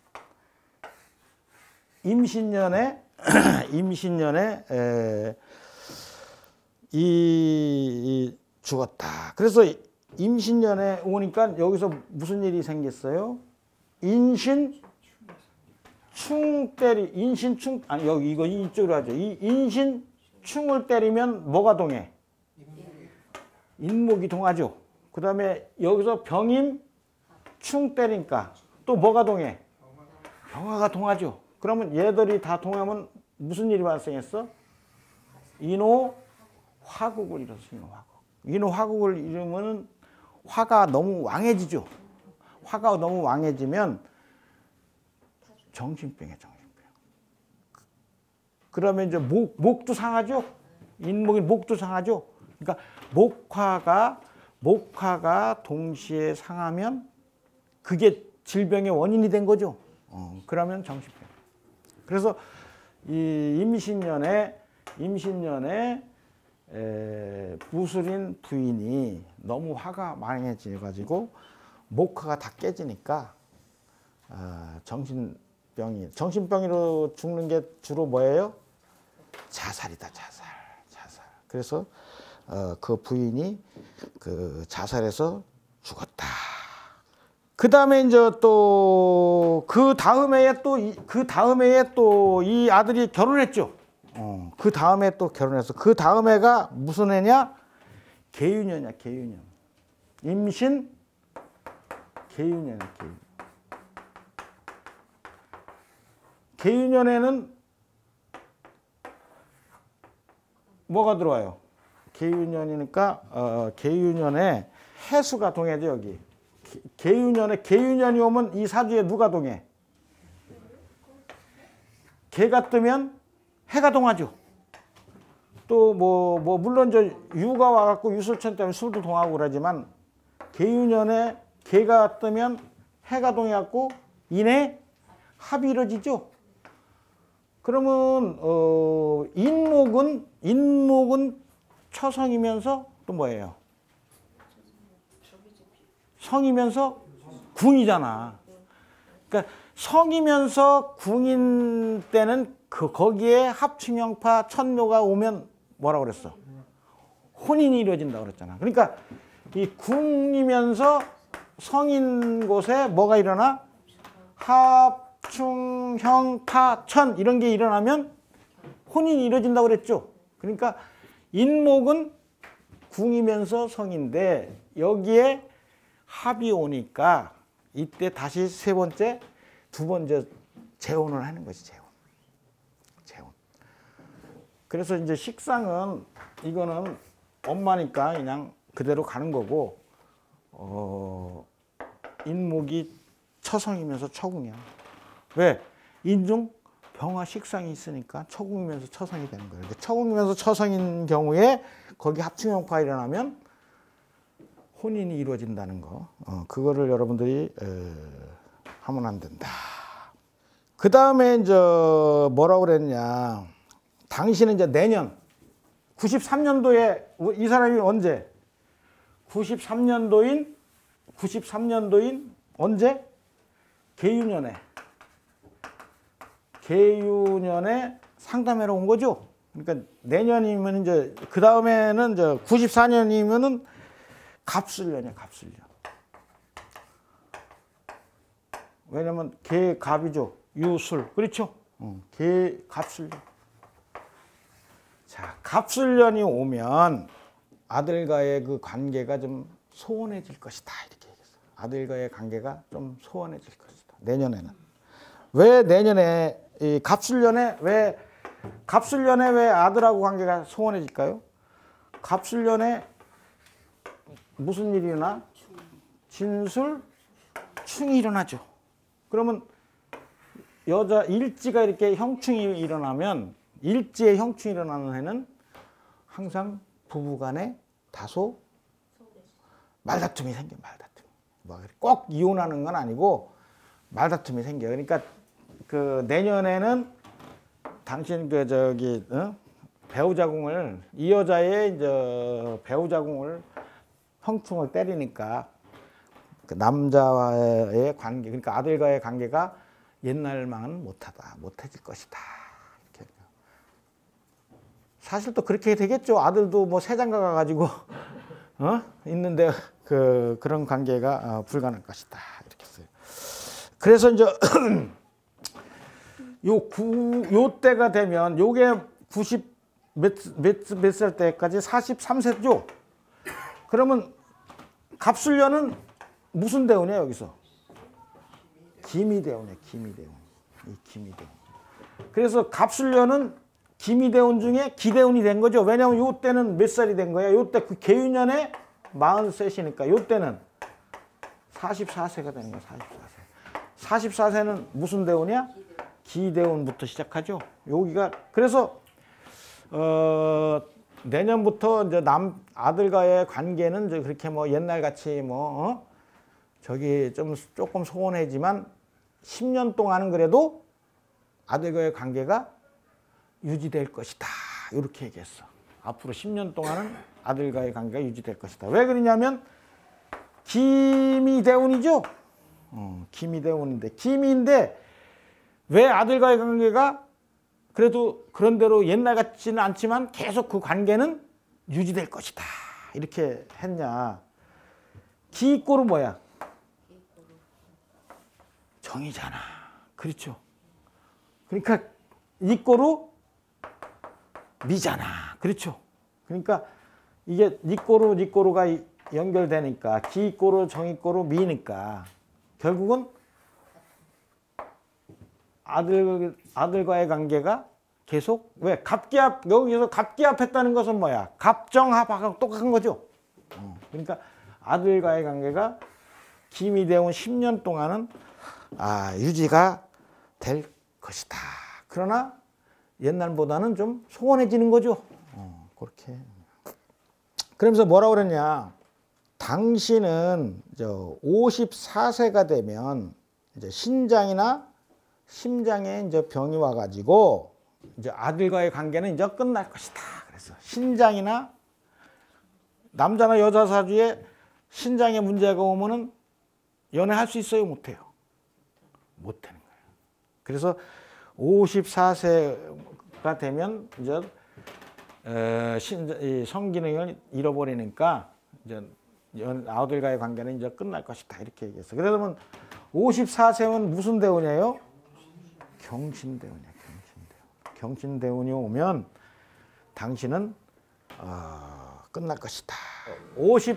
임신년에 임신년에 에, 이, 이 죽었다. 그래서 임신년에 오니까 여기서 무슨 일이 생겼어요? 인신 충 때리 인신 충 아니 여기 이거 이쪽으로 하죠. 이 인신 충을 때리면 뭐가 동해? 인목이 동하죠. 그 다음에 여기서 병임 충 때리니까 또 뭐가 동해? 병화가 동하죠. 그러면 얘들이 다 동하면 무슨 일이 발생했어? 인호 화국을 이뤘어. 인호 화국. 인호 화국을 이루면은 화가 너무 왕해지죠. 화가 너무 왕해지면 정신병이야, 정신병. 그러면 이제 목, 목도 상하죠. 인목이 목도 상하죠. 그러니까 목화가 목화가 동시에 상하면 그게 질병의 원인이 된 거죠. 어, 그러면 정신병. 그래서 이 임신년에 임신년에 에, 부술인 부인이 너무 화가 망해져가지고 목화가 다 깨지니까 아, 정신병이 정신병으로 죽는 게 주로 뭐예요? 자살이다. 자살. 자살. 그래서 어, 그 부인이 그 자살해서 죽었다. 그 다음에 이제 또 그 다음 해에 또 그 다음 해에 또 이 아들이 결혼했죠. 어, 그 다음에 또 결혼해서 그 다음 해가 무슨 해냐? 계유년이야. 계유년. 임신 계유년이야. 계유년. 계유년에는 뭐가 들어와요? 계유년이니까 어, 계유년에 해수가 동해죠. 여기. 계유년에 계유년이 오면 이 사주에 누가 동해? 개가 뜨면 해가 동하죠. 또 뭐 뭐 물론 저 유가 와갖고 유술천 때문에 수도 동하고 그러지만 계유년에 개가 뜨면 해가 동해갖고 인해 합이 이루어지죠. 그러면 어 인목은 인목은 처성이면서 또 뭐예요? 성이면서 궁이잖아. 그러니까 성이면서 궁인 때는 그 거기에 합충형파 천묘가 오면 뭐라고 그랬어? 혼인이 이루어진다고 그랬잖아. 그러니까 이 궁이면서 성인 곳에 뭐가 일어나? 합충형파 천 이런 게 일어나면 혼인이 이루어진다고 그랬죠. 그러니까 인목은 궁이면서 성인데 여기에 합이 오니까 이때 다시 세 번째, 두 번째 재혼을 하는 거지. 재혼. 재혼. 그래서 이제 식상은 이거는 엄마니까 그냥 그대로 가는 거고 어, 인목이 처성이면서 처궁이야. 왜? 인중 병화 식상이 있으니까 처궁이면서 처성이 되는 거예요. 처궁이면서 처성인 경우에 거기 합충형파가 일어나면 혼인이 이루어진다는 거. 어, 그거를 여러분들이 에, 하면 안 된다. 그 다음에 이제 뭐라고 그랬냐. 당신은 이제 내년 구십삼 년도에 이 사람이 언제? 구십삼 년도인 구십삼 년도인 언제? 계유년에. 계유년에 상담회로 온 거죠. 그러니까 내년이면 이제 그 다음에는 이제 구십사 년이면은 갑술년이야. 갑술년. 왜냐면 개 갑이죠. 유술. 그렇죠? 어, 개 갑술년. 자, 갑술년이 오면 아들과의 그 관계가 좀 소원해질 것이다. 이렇게 얘기했어요. 아들과의 관계가 좀 소원해질 것이다. 내년에는. 왜 내년에 이 갑술년에 왜 갑술년에 왜 아들하고 관계가 소원해질까요? 갑술년에 무슨 일이 일어나? 진술, 충이 일어나죠. 그러면 여자 일지가 이렇게 형충이 일어나면 일지에 형충이 일어나는 해는 항상 부부간에 다소 말다툼이 생겨. 말다툼. 뭐 꼭 이혼하는 건 아니고 말다툼이 생겨. 그러니까 그 내년에는 당신 그 저기 어? 배우자궁을 이 여자의 이제 배우자궁을 형충을 때리니까 그 남자와의 관계, 그러니까 아들과의 관계가 옛날만은 못하다, 못해질 것이다. 이렇게. 사실 또 그렇게 되겠죠. 아들도 뭐 세장가 가가지고 어? 있는데 그 그런 관계가 어, 불가능할 것이다. 이렇게 써요. 그래서 이제 요 구, 요 때가 되면 요게 구십 몇, 몇, 몇 살 때까지 사십삼 세죠. 그러면 갑술년은 무슨 대운이야 여기서? 기미대운이야. 기미대운. 이 기미대운. 그래서 갑술년은 기미대운 중에 기대운이 된 거죠. 왜냐하면 요 때는 몇 살이 된 거야? 요 때 그 개유년에 마흔셋이니까 요 때는 사십사 세가 되는 거야. 사십사 세. 사십사 세는 무슨 대운이야? 기대운부터 시작하죠. 여기가 그래서 어, 내년부터 이제 남 아들과의 관계는 이제 그렇게 뭐 옛날 같이 뭐 어? 저기 좀 조금 소원해지만 십 년 동안은 그래도 아들과의 관계가 유지될 것이다. 이렇게 얘기했어. 앞으로 십 년 동안은 아들과의 관계가 유지될 것이다. 왜 그러냐면 기미대운이죠. 어, 기미대운인데 기미인데 왜 아들과의 관계가 그래도 그런대로 옛날 같지는 않지만 계속 그 관계는 유지될 것이다. 이렇게 했냐. 기꼬는 뭐야? 정이잖아. 그렇죠. 그러니까 이꼬로 미잖아. 그렇죠. 그러니까 이게 니꼬로 니꼬로가 연결되니까 기꼬로 정이꼬로 미니까 결국은 아들, 아들과의 관계가 계속 왜 갑기합 여기서 갑기합했다는 것은 뭐야? 갑정합하고 똑같은 거죠. 어, 그러니까 아들과의 관계가 기미대운 십 년 동안은 아, 유지가 될 것이다. 그러나 옛날보다는 좀 소원해지는 거죠. 어, 그렇게. 그러면서 뭐라고 그랬냐? 당신은 저 오십사 세가 되면 이제 신장이나 심장에 이제 병이 와가지고 이제 아들과의 관계는 이제 끝날 것이다. 그래서 신장이나 남자나 여자 사주에 신장에 문제가 오면은 연애할 수 있어요, 못해요? 못하는 거예요. 그래서 오십사 세가 되면 이제 어, 신, 이 성기능을 잃어버리니까 이제 연, 아들과의 관계는 이제 끝날 것이다. 이렇게 얘기했어. 그러면 오십사 세는 무슨 대운이에요? 경신대운이야. 경신대운. 경신대운이 오면 당신은 어, 끝날 것이다. 오십,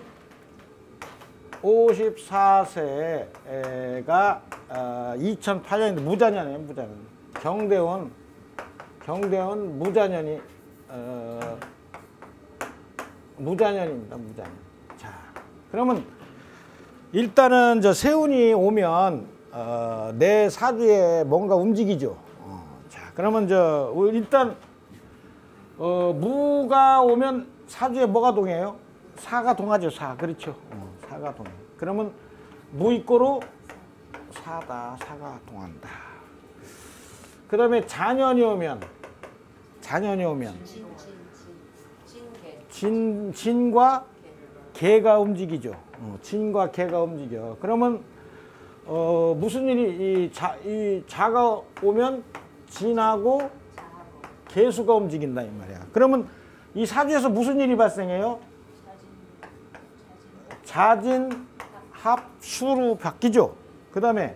오십사 세가 어, 이천팔 년인데 무자년이에요. 무자년. 경대운, 경대운 무자년이 어, 무자년입니다. 무자년. 자, 그러면 일단은 저 세운이 오면 어, 내 사주에 뭔가 움직이죠. 어, 자, 그러면 저 일단 어, 무가 오면 사주에 뭐가 동해요? 사가 동하죠. 사. 그렇죠. 어, 사가 동해. 그러면 무이꼬로 사다. 사가 동한다. 그 다음에 잔연이 오면 잔연이 오면 진, 진과 개가 움직이죠. 어, 진과 개가 움직여. 그러면 어, 무슨 일이 이, 자, 이 자가 오면 진하고 개수가 움직인다 이 말이야. 그러면 이 사주에서 무슨 일이 발생해요? 자진 합수로 바뀌죠. 그 다음에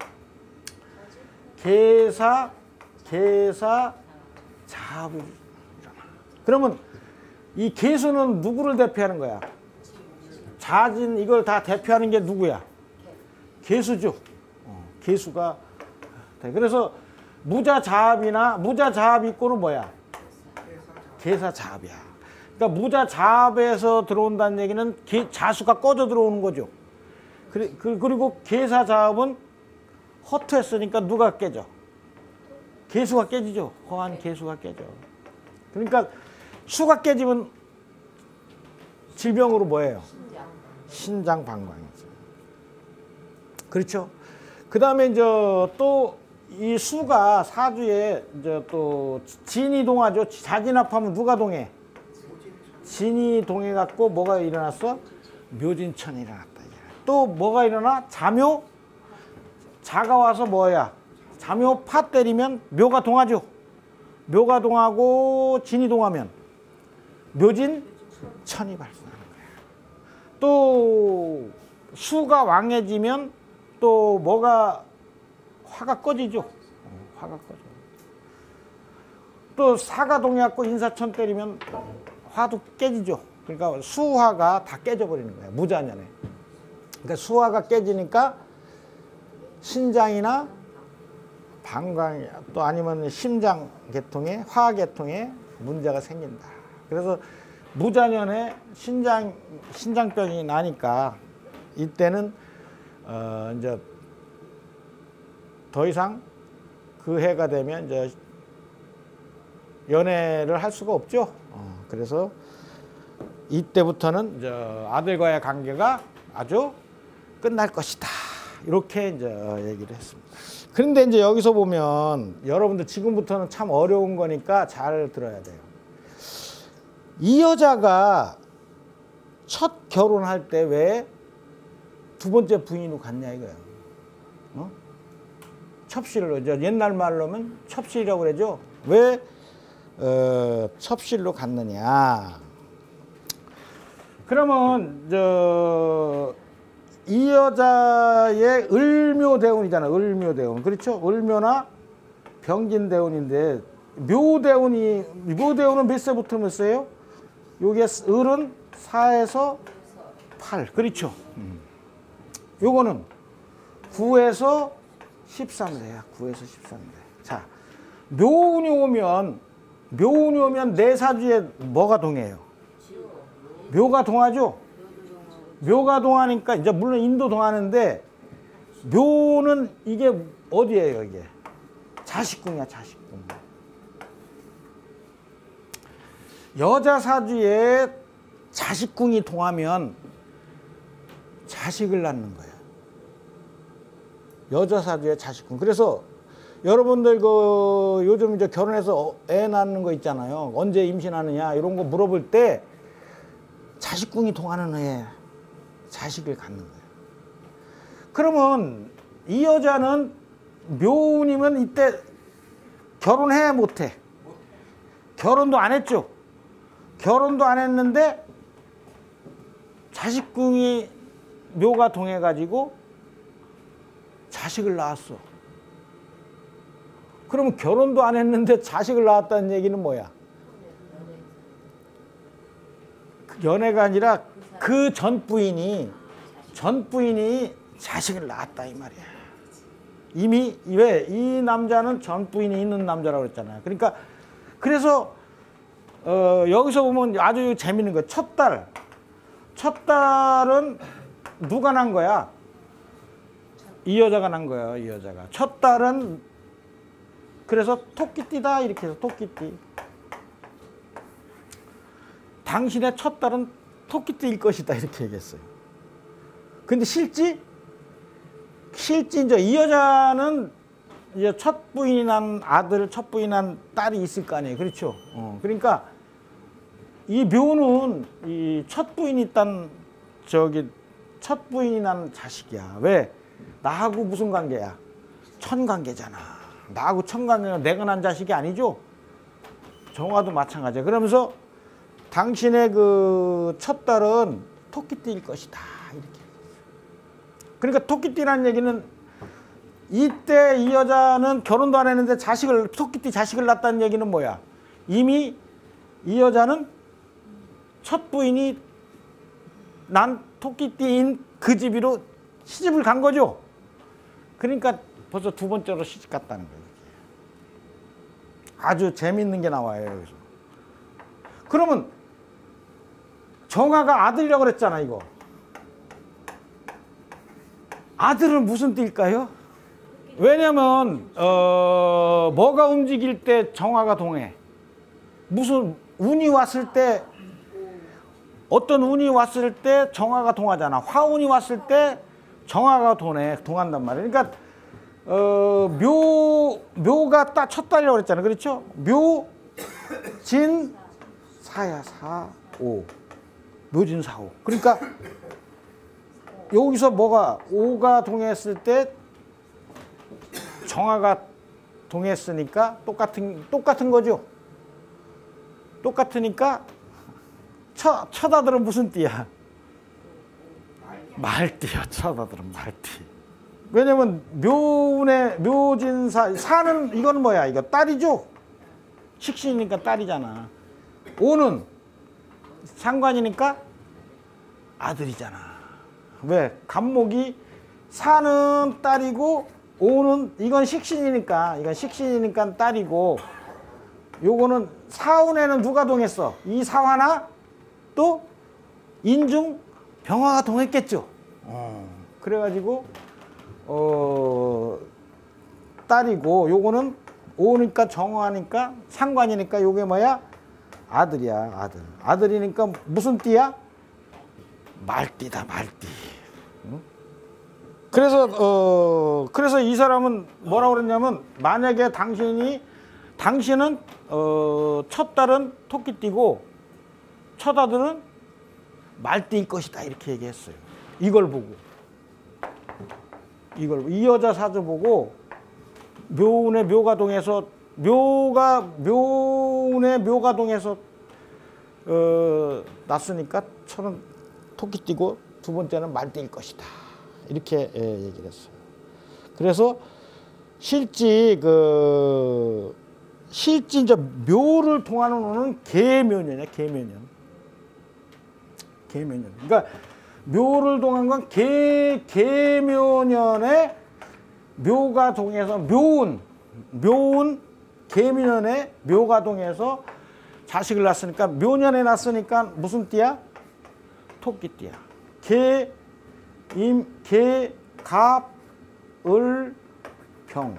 개사 개사 자합이 일어나. 그러면 이 개수는 누구를 대표하는 거야? 자진 이걸 다 대표하는 게 누구야? 개수죠. 어, 개수가. 그래서 무자자합이나 무자자합 이꼬는 뭐야? 계사자합이야. 그러니까 무자자합에서 들어온다는 얘기는 개, 자수가 꺼져 들어오는 거죠. 그리, 그, 그리고 계사자합은 허투했으니까 누가 깨져? 계수가 깨지죠. 허한 계수가 깨져. 그러니까 수가 깨지면 질병으로 뭐예요? 신장 방광이죠. 그렇죠. 그 다음에 이제 또 이 수가 사주에 이제 또 진이 동하죠. 자진합하면 누가 동해? 진이 동해 갖고 뭐가 일어났어? 묘진천이 일어났다. 또 뭐가 일어나? 자묘? 자가 와서 뭐야? 자묘 파 때리면 묘가 동하죠. 묘가 동하고 진이 동하면 묘진 천이 발생하는 거야. 또 수가 왕해지면 또 뭐가 화가 꺼지죠. 어, 화가 꺼져. 또 사가 동해갖고 인사천 때리면 화도 깨지죠. 그러니까 수화가 다 깨져버리는 거야. 무자년에. 그러니까 수화가 깨지니까 신장이나 방광 또 아니면 심장 계통에 화학 계통에 문제가 생긴다. 그래서 무자년에 신장 신장병이 나니까 이때는 어 이제 더 이상 그 해가 되면 이제 연애를 할 수가 없죠. 어 그래서 이때부터는 이제 아들과의 관계가 아주 끝날 것이다. 이렇게 이제 얘기를 했습니다. 그런데 이제 여기서 보면 여러분들 지금부터는 참 어려운 거니까 잘 들어야 돼요. 이 여자가 첫 결혼할 때 왜 두 번째 부인으로 갔냐 이거예요. 어? 첩실로, 옛날 말로는 첩실이라고 그러죠. 왜 어, 첩실로 갔느냐. 그러면 저 이 여자의 을묘대운이잖아. 을묘대운. 그렇죠? 을묘나 병진대운인데 묘대운이 묘대운은 몇 세부터 몇 세예요? 요게 을은 사에서 팔. 그렇죠? 음. 요거는 구에서 십삼 세야. 구에서 십삼 세. 자, 묘운이 오면 묘운이 오면 내 사주에 뭐가 동해요? 묘가 동하죠? 묘가 동하니까 이제 물론 인도 동하는데 묘는 이게 어디예요? 이게 자식궁이야. 자식궁. 여자 사주에 자식궁이 동하면 자식을 낳는 거예요. 여자 사주에 자식궁. 그래서 여러분들 그 요즘 이제 결혼해서 애 낳는 거 있잖아요. 언제 임신하느냐 이런 거 물어볼 때 자식궁이 동하는 애 자식을 갖는 거예요. 그러면 이 여자는 묘운이면 이때 결혼해 못해? 결혼도 안 했죠. 결혼도 안 했는데 자식궁이 묘가 동해가지고 자식을 낳았어. 그러면 결혼도 안 했는데 자식을 낳았다는 얘기는 뭐야? 연애가 아니라 그 전 부인이 전 부인이 자식을 낳았다 이 말이야. 이미 왜 이 남자는 전 부인이 있는 남자라고 그랬잖아요. 그러니까 그래서 어, 여기서 보면 아주 재밌는 거야. 첫 딸, 첫 딸은 누가 난 거야? 이 여자가 난 거야. 이 여자가 첫 딸은 그래서 토끼띠다 이렇게 해서 토끼띠. 당신의 첫 딸은 토끼띠일 것이다 이렇게 얘기했어요. 근데 실지? 실지 이제 이 여자는 이제 첫 부인이 난 아들, 첫 부인이 난 딸이 있을 거 아니에요. 그렇죠? 어, 그러니까 이 묘는 이 첫 부인이 딴 저기 첫 부인이 난 자식이야. 왜? 나하고 무슨 관계야? 천관계잖아. 나하고 천관계가 내가 난 자식이 아니죠? 정화도 마찬가지야. 그러면서 당신의 그 첫 딸은 토끼띠일 것이다. 이렇게. 그러니까 토끼띠라는 얘기는 이때 이 여자는 결혼도 안 했는데 자식을 토끼띠 자식을 낳았다는 얘기는 뭐야? 이미 이 여자는 첫 부인이 난 토끼띠인 그 집으로 시집을 간 거죠. 그러니까 벌써 두 번째로 시집 갔다는 거예요. 아주 재밌는 게 나와요. 여기서. 그러면 정화가 아들이라고 그랬잖아. 이거 아들은 무슨 띠일까요? 왜냐면 어, 뭐가 움직일 때 정화가 동해? 무슨 운이 왔을 때, 어떤 운이 왔을 때 정화가 동하잖아. 화운이 왔을 때 정화가 동해, 동한단 말이야. 그러니까 어, 묘, 묘가 따, 첫 달이라고 그랬잖아. 그렇죠? 묘, 진, 사야, 사, 오. 묘진, 사오. 그러니까 여기서 뭐가, 오가 동했을 때 정화가 동했으니까 똑같은, 똑같은 거죠. 똑같으니까 첫, 첫 아들은 무슨 띠야? 말띠야. 첫 아들은 말띠. 왜냐면 묘운의 묘진사, 사는 이건 뭐야? 이거 딸이죠? 식신이니까 딸이잖아. 오는 상관이니까 아들이잖아. 왜? 간목이 사는 딸이고 오는 이건 식신이니까, 이건 식신이니까 딸이고, 요거는 사운에는 누가 동했어? 이 사화나 또 인중 병화가 동했겠죠. 어. 그래가지고 어, 딸이고, 요거는 오니까 정화니까 상관이니까 요게 뭐야? 아들이야. 아들. 아들이니까 무슨 띠야? 말띠다. 말띠. 응? 그래서 어, 그래서 이 사람은 뭐라고 그랬냐면, 만약에 당신이 당신은 어, 첫 딸은 토끼띠고 첫 아들은 말띠일 것이다, 이렇게 얘기했어요. 이걸 보고, 이걸 이 여자 사주 보고 묘운의 묘가동에서 묘가 묘운의 묘가동에서 어, 났으니까 첫은 토끼띠고 두 번째는 말띠일 것이다, 이렇게 예, 얘기를 했어요. 그래서 실지 그 실지 이제 묘를 통하는 운은 계묘년이야. 계묘년. 계묘년. 그러니까 묘를 동한 건 계, 계묘년에 묘가 동해서 묘운, 묘운 계묘년에 묘가 동해서 자식을 낳았으니까, 묘년에 낳았으니까 무슨 띠야? 토끼띠야. 계, 임, 계, 갑, 을, 병.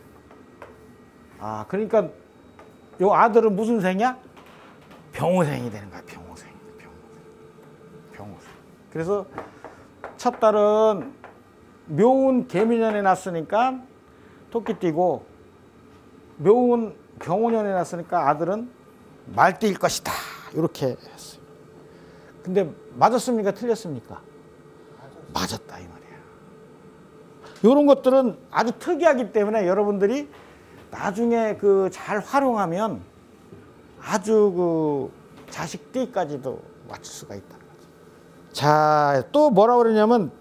아, 그러니까 요 아들은 무슨 생이야? 병호생이 되는 거야. 병호생. 병호생. 병호생. 그래서 첫 딸은 묘운 계미년에 낳았으니까 토끼띠고, 묘운 병호년에 낳았으니까 아들은 말띠일 것이다, 이렇게 했어요. 근데 맞았습니까? 틀렸습니까? 맞았다, 이 말이야. 이런 것들은 아주 특이하기 때문에 여러분들이 나중에 그 잘 활용하면 아주 그 자식 띠까지도 맞출 수가 있다는 거죠. 자, 또 뭐라 그러냐면,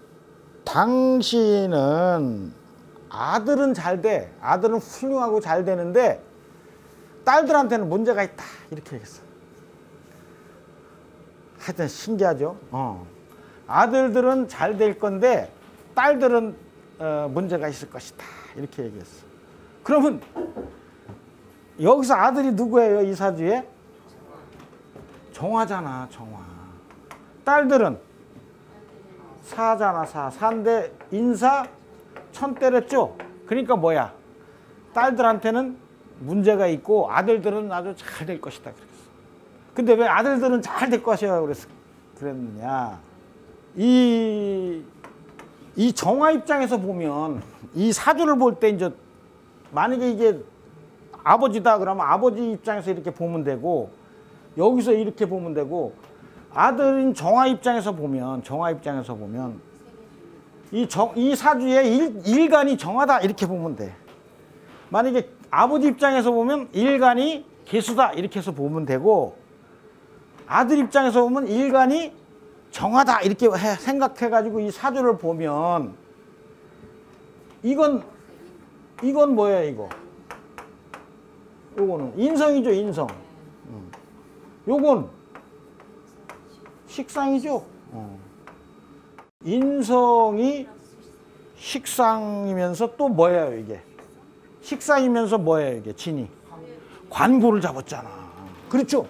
당신은 아들은 잘 돼. 아들은 훌륭하고 잘 되는데 딸들한테는 문제가 있다, 이렇게 얘기했어. 하여튼 신기하죠. 어. 아들들은 잘 될 건데 딸들은 어, 문제가 있을 것이다, 이렇게 얘기했어. 그러면 여기서 아들이 누구예요? 이 사주에? 정화잖아. 정화. 딸들은 사잖아. 사. 사인데 인사 천 때렸죠. 그러니까 뭐야? 딸들한테는 문제가 있고 아들들은 아주 잘 될 것이다, 그랬어. 근데 왜 아들들은 잘 될 것이라고 그랬, 그랬느냐? 이, 이 정화 입장에서 보면, 이 사주를 볼 때 이제 만약에 이게 아버지다 그러면 아버지 입장에서 이렇게 보면 되고, 여기서 이렇게 보면 되고, 아들인 정화 입장에서 보면, 정화 입장에서 보면 이, 정, 이 사주의 일, 일간이 정화다, 이렇게 보면 돼. 만약에 아버지 입장에서 보면 일간이 개수다, 이렇게 해서 보면 되고, 아들 입장에서 보면 일간이 정화다, 이렇게 해, 생각해가지고 이 사주를 보면, 이건 이건 뭐야? 이거 요거는 인성이죠. 인성. 음. 요건 식상이죠. 어. 인성이 식상이면서 또 뭐예요? 이게 식상이면서 뭐예요? 이게 진이 관고를 잡았잖아. 그렇죠?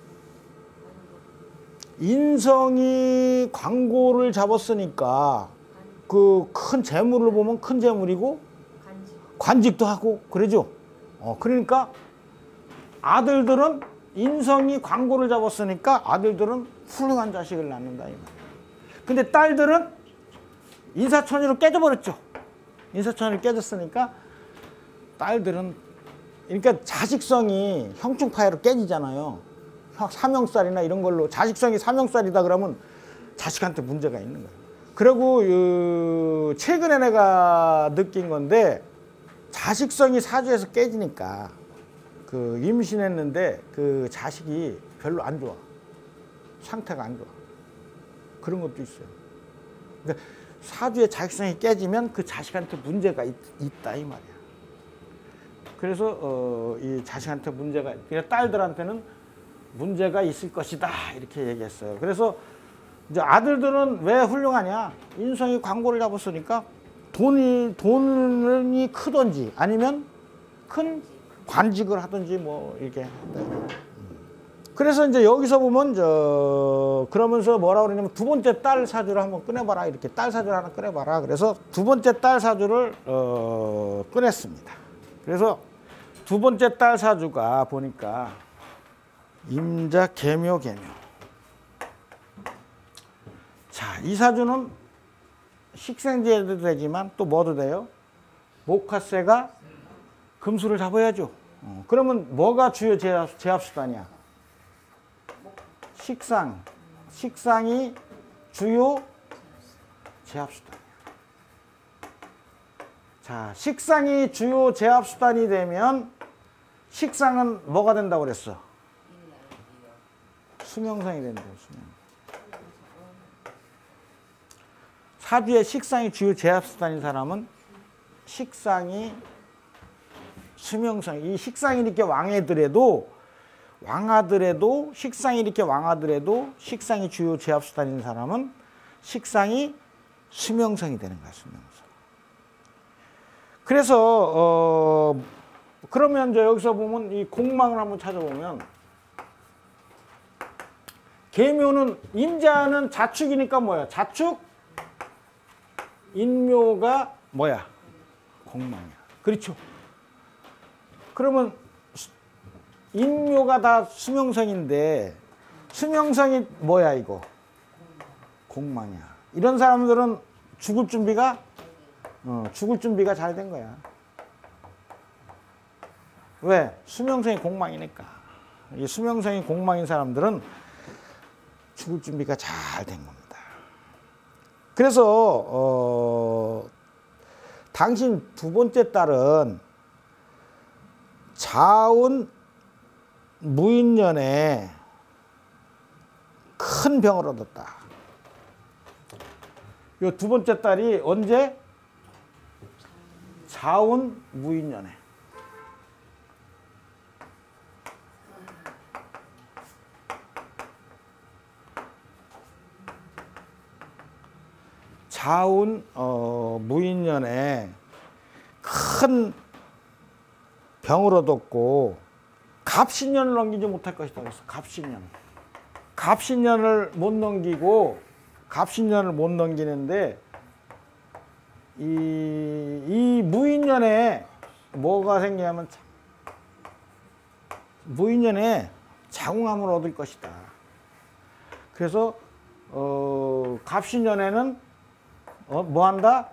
인성이 관고를 잡았으니까 그 큰 재물을 보면 큰 재물이고 관직도 하고 그러죠. 어, 그러니까 아들들은 인성이 관고를 잡았으니까 아들들은 훌륭한 자식을 낳는다 이 말이야. 근데 딸들은 인사천리로 깨져버렸죠. 인사천리로 깨졌으니까 딸들은 그러니까 자식성이 형충파해로 깨지잖아요. 삼형살이나 이런 걸로 자식성이 삼형살이다 그러면 자식한테 문제가 있는 거예요. 그리고 그 최근에 내가 느낀 건데 자식성이 사주에서 깨지니까 그 임신했는데 그 자식이 별로 안 좋아. 상태가 안 좋아. 그런 것도 있어요. 그러니까 사주의 자식성이 깨지면 그 자식한테 문제가 있, 있다 이 말이야. 그래서 어, 이 자식한테 문제가 그러니까 딸들한테는 문제가 있을 것이다 이렇게 얘기했어요. 그래서 이제 아들들은 왜 훌륭하냐? 인성이 관고를 잡았으니까 돈이 돈이 크든지 아니면 큰 관직을 하든지 뭐 이렇게. 그래서 이제 여기서 보면 저 그러면서 뭐라 그러냐면 두 번째 딸 사주를 한번 꺼내봐라 이렇게 딸 사주를 하나 꺼내봐라. 그래서 두 번째 딸 사주를 어, 꺼냈습니다. 그래서 두 번째 딸 사주가 보니까 임자 계묘 계묘. 자, 이 사주는 식생제도 되지만 또 뭐도 돼요? 목화세가 금수를 잡아야죠. 어, 그러면 뭐가 주요 제압, 제압수단이야? 식상. 식상이 주요 제압수단이야. 자, 식상이 주요 제압수단이 되면 식상은 뭐가 된다고 그랬어? 수명상이 된다고. 수명. 사주에 식상이 주요 제압수단인 사람은 식상이 수명상, 이 식상이 이렇게 왕애들에도 왕하더라도 식상이 이렇게 왕하더라도 식상이 주요 제압수단인 사람은 식상이 수명성이 되는 거야. 수명성. 그래서 어 그러면 이제 여기서 보면 이 공망을 한번 찾아보면 계묘는 임자는 자축이니까 뭐야? 자축 인묘가 뭐야? 공망이야. 그렇죠? 그러면 인묘가 다 수명성인데 수명성이 뭐야 이거? 공망이야. 이런 사람들은 죽을 준비가 어, 죽을 준비가 잘 된 거야. 왜? 수명성이 공망이니까. 이 수명성이 공망인 사람들은 죽을 준비가 잘 된 겁니다. 그래서 어, 당신 두 번째 딸은 자운 무인년에 큰 병을 얻었다. 이 두 번째 딸이 언제? 자운 무인년에. 자운 어, 무인년에 큰 병을 얻었고 갑신년을 넘기지 못할 것이다. 그래서 갑신년. 갑신년을 못 넘기고 갑신년을 못 넘기는데 이, 이 무인년에 뭐가 생기냐면 무인년에 자궁암을 얻을 것이다. 그래서 어, 갑신년에는 어, 뭐 한다?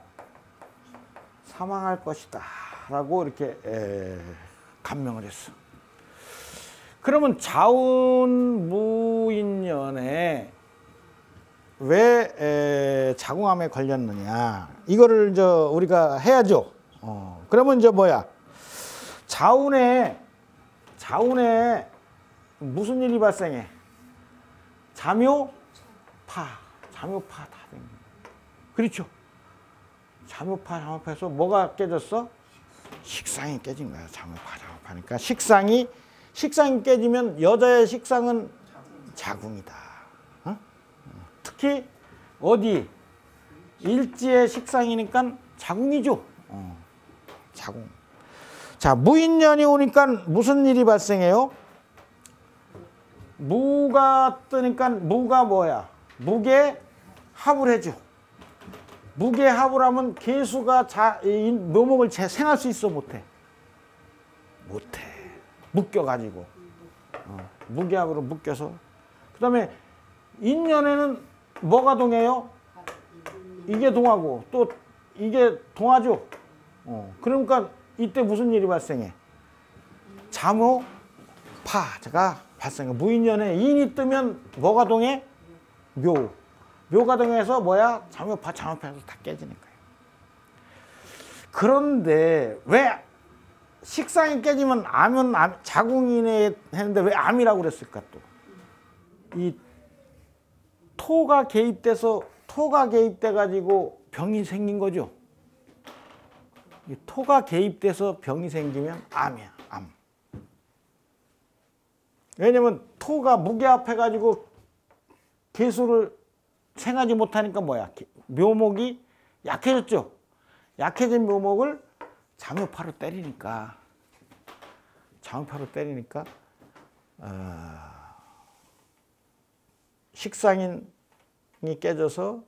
사망할 것이다. 라고 이렇게 에, 감명을 했어. 그러면 자운 무인년에 왜 에, 자궁암에 걸렸느냐? 이거를 이제 우리가 해야죠. 어, 그러면 이제 뭐야? 자운에 자운에 무슨 일이 발생해? 자묘파, 자묘파 다 된 거야. 그렇죠? 자묘파, 자묘파에서 뭐가 깨졌어? 식상이 깨진 거야. 자묘파, 자묘파니까 식상이 식상이 깨지면 여자의 식상은 자궁이다. 어? 특히 어디? 일지의 식상이니까 자궁이죠. 어, 자궁. 자, 무인년이 오니까 무슨 일이 발생해요? 무가 뜨니까 무가 뭐야? 무게 합을 해줘. 무게 합을 하면 개수가 자, 이 묘목을 재생할 수 있어, 못해? 못해. 묶여가지고. 어, 무게합으로 묶여서. 그 다음에 인년에는 뭐가 동해요? 이게 동하고 또 이게 동하죠. 어, 그러니까 이때 무슨 일이 발생해? 잠오파가 발생해. 무인년에 인이 뜨면 뭐가 동해? 묘. 묘가 동해서 뭐야? 잠오파, 잠오파에서 다 깨지는 거예요. 그런데 왜 식상이 깨지면 암은 암, 자궁이네 했는데 왜 암이라고 그랬을까 또? 이 토가 개입돼서 토가 개입돼 가지고 병이 생긴 거죠. 이 토가 개입돼서 병이 생기면 암이야, 암. 왜냐면 토가 무게합해 가지고 개수를 생하지 못하니까 뭐야? 묘목이 약해졌죠. 약해진 묘목을 잠오파로 때리니까 잠오파로 때리니까 어, 식상인이 깨져서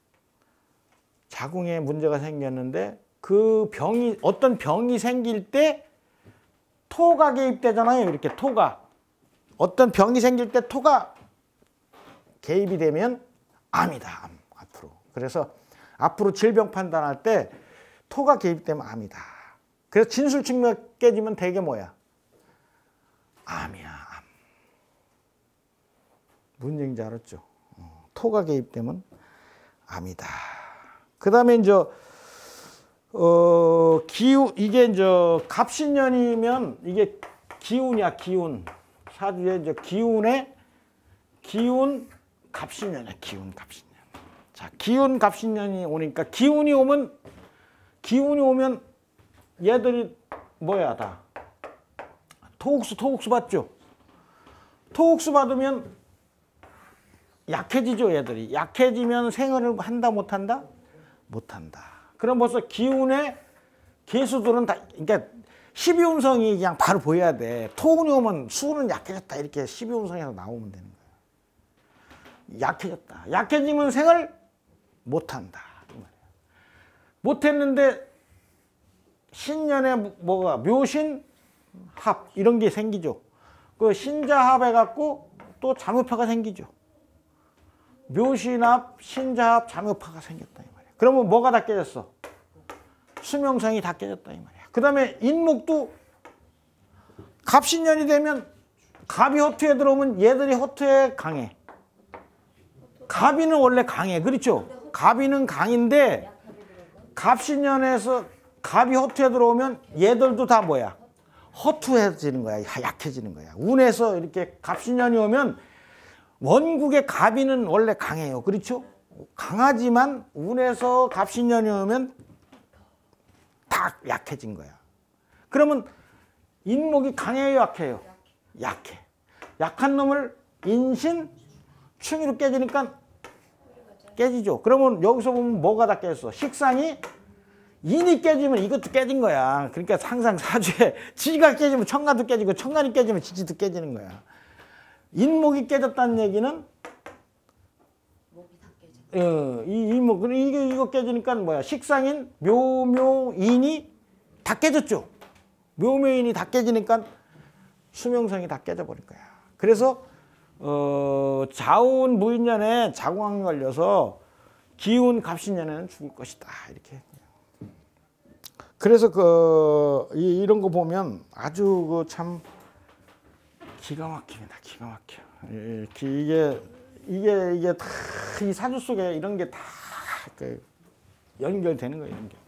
자궁에 문제가 생겼는데 그 병이 어떤 병이 생길 때 토가 개입되잖아요. 이렇게 토가 어떤 병이 생길 때 토가 개입이 되면 암이다. 암, 앞으로. 그래서 앞으로 질병 판단할 때 토가 개입되면 암이다. 그래서 진술측맥 깨지면 되게 뭐야? 암이야. 암. 문제인지 알았죠? 어, 토가 개입되면 암이다. 그 다음에 이제 어, 기운 이게 이제 갑신년이면 이게 기운이야, 기운. 사주에 이제 기운에 기운 갑신년이야, 기운 갑신년. 자, 기운 갑신년이 오니까 기운이 오면 기운이 오면 얘들이 뭐야 다 토옥수 토옥수 받죠. 토옥수 받으면 약해지죠. 얘들이 약해지면 생활을 한다 못한다? 못한다. 그럼 벌써 기운의 개수들은 다 그러니까 십이운성이 그냥 바로 보여야 돼. 토운이 오면 수는 약해졌다 이렇게 십이운성에서 나오면 되는 거야. 약해졌다. 약해지면 생활 못한다. 못했는데 신년에 뭐가 묘신 합 이런 게 생기죠. 그 신자합 해갖고 또 잠오파가 생기죠. 묘신합, 신자합, 잠오파가 생겼다 이 말이야. 그러면 뭐가 다 깨졌어? 수명성이 다 깨졌다 이 말이야. 그 다음에 인목도 갑신년이 되면 갑이 허투에 들어오면 얘들이 허투에 강해. 갑이는 원래 강해. 그렇죠? 갑이는 강인데 갑신년에서 갑이 허투에 들어오면 얘들도 다 뭐야? 허투해지는 거야. 약해지는 거야. 운에서 이렇게 갑신년이 오면 원국의 갑이는 원래 강해요. 그렇죠? 강하지만 운에서 갑신년이 오면 다 약해진 거야. 그러면 인목이 강해요, 약해요? 약해. 약한 놈을 인신, 충이로 깨지니까 깨지죠. 그러면 여기서 보면 뭐가 다 깨졌어? 식상이 인이 깨지면 이것도 깨진 거야. 그러니까 항상 사주에 지가 깨지면 천간도 깨지고 천간이 깨지면 지지도 깨지는 거야. 인목이 깨졌다는 얘기는 목이 다 깨져. 어, 이 인목 이게 이거 깨지니까 뭐야? 식상인 묘묘인이 다 깨졌죠. 묘묘인이 다 깨지니까 수명성이 다 깨져버릴 거야. 그래서 어, 자운 무인년에 자궁암이 걸려서 기운 갑신년에는 죽을 것이다. 이렇게. 그래서 그 이, 이런 거 보면 아주 그 참 기가 막힙니다. 기가 막혀. 이게 이게 이게 다 이 사주 속에 이런 게 다 그 연결되는 거예요. 이런 게.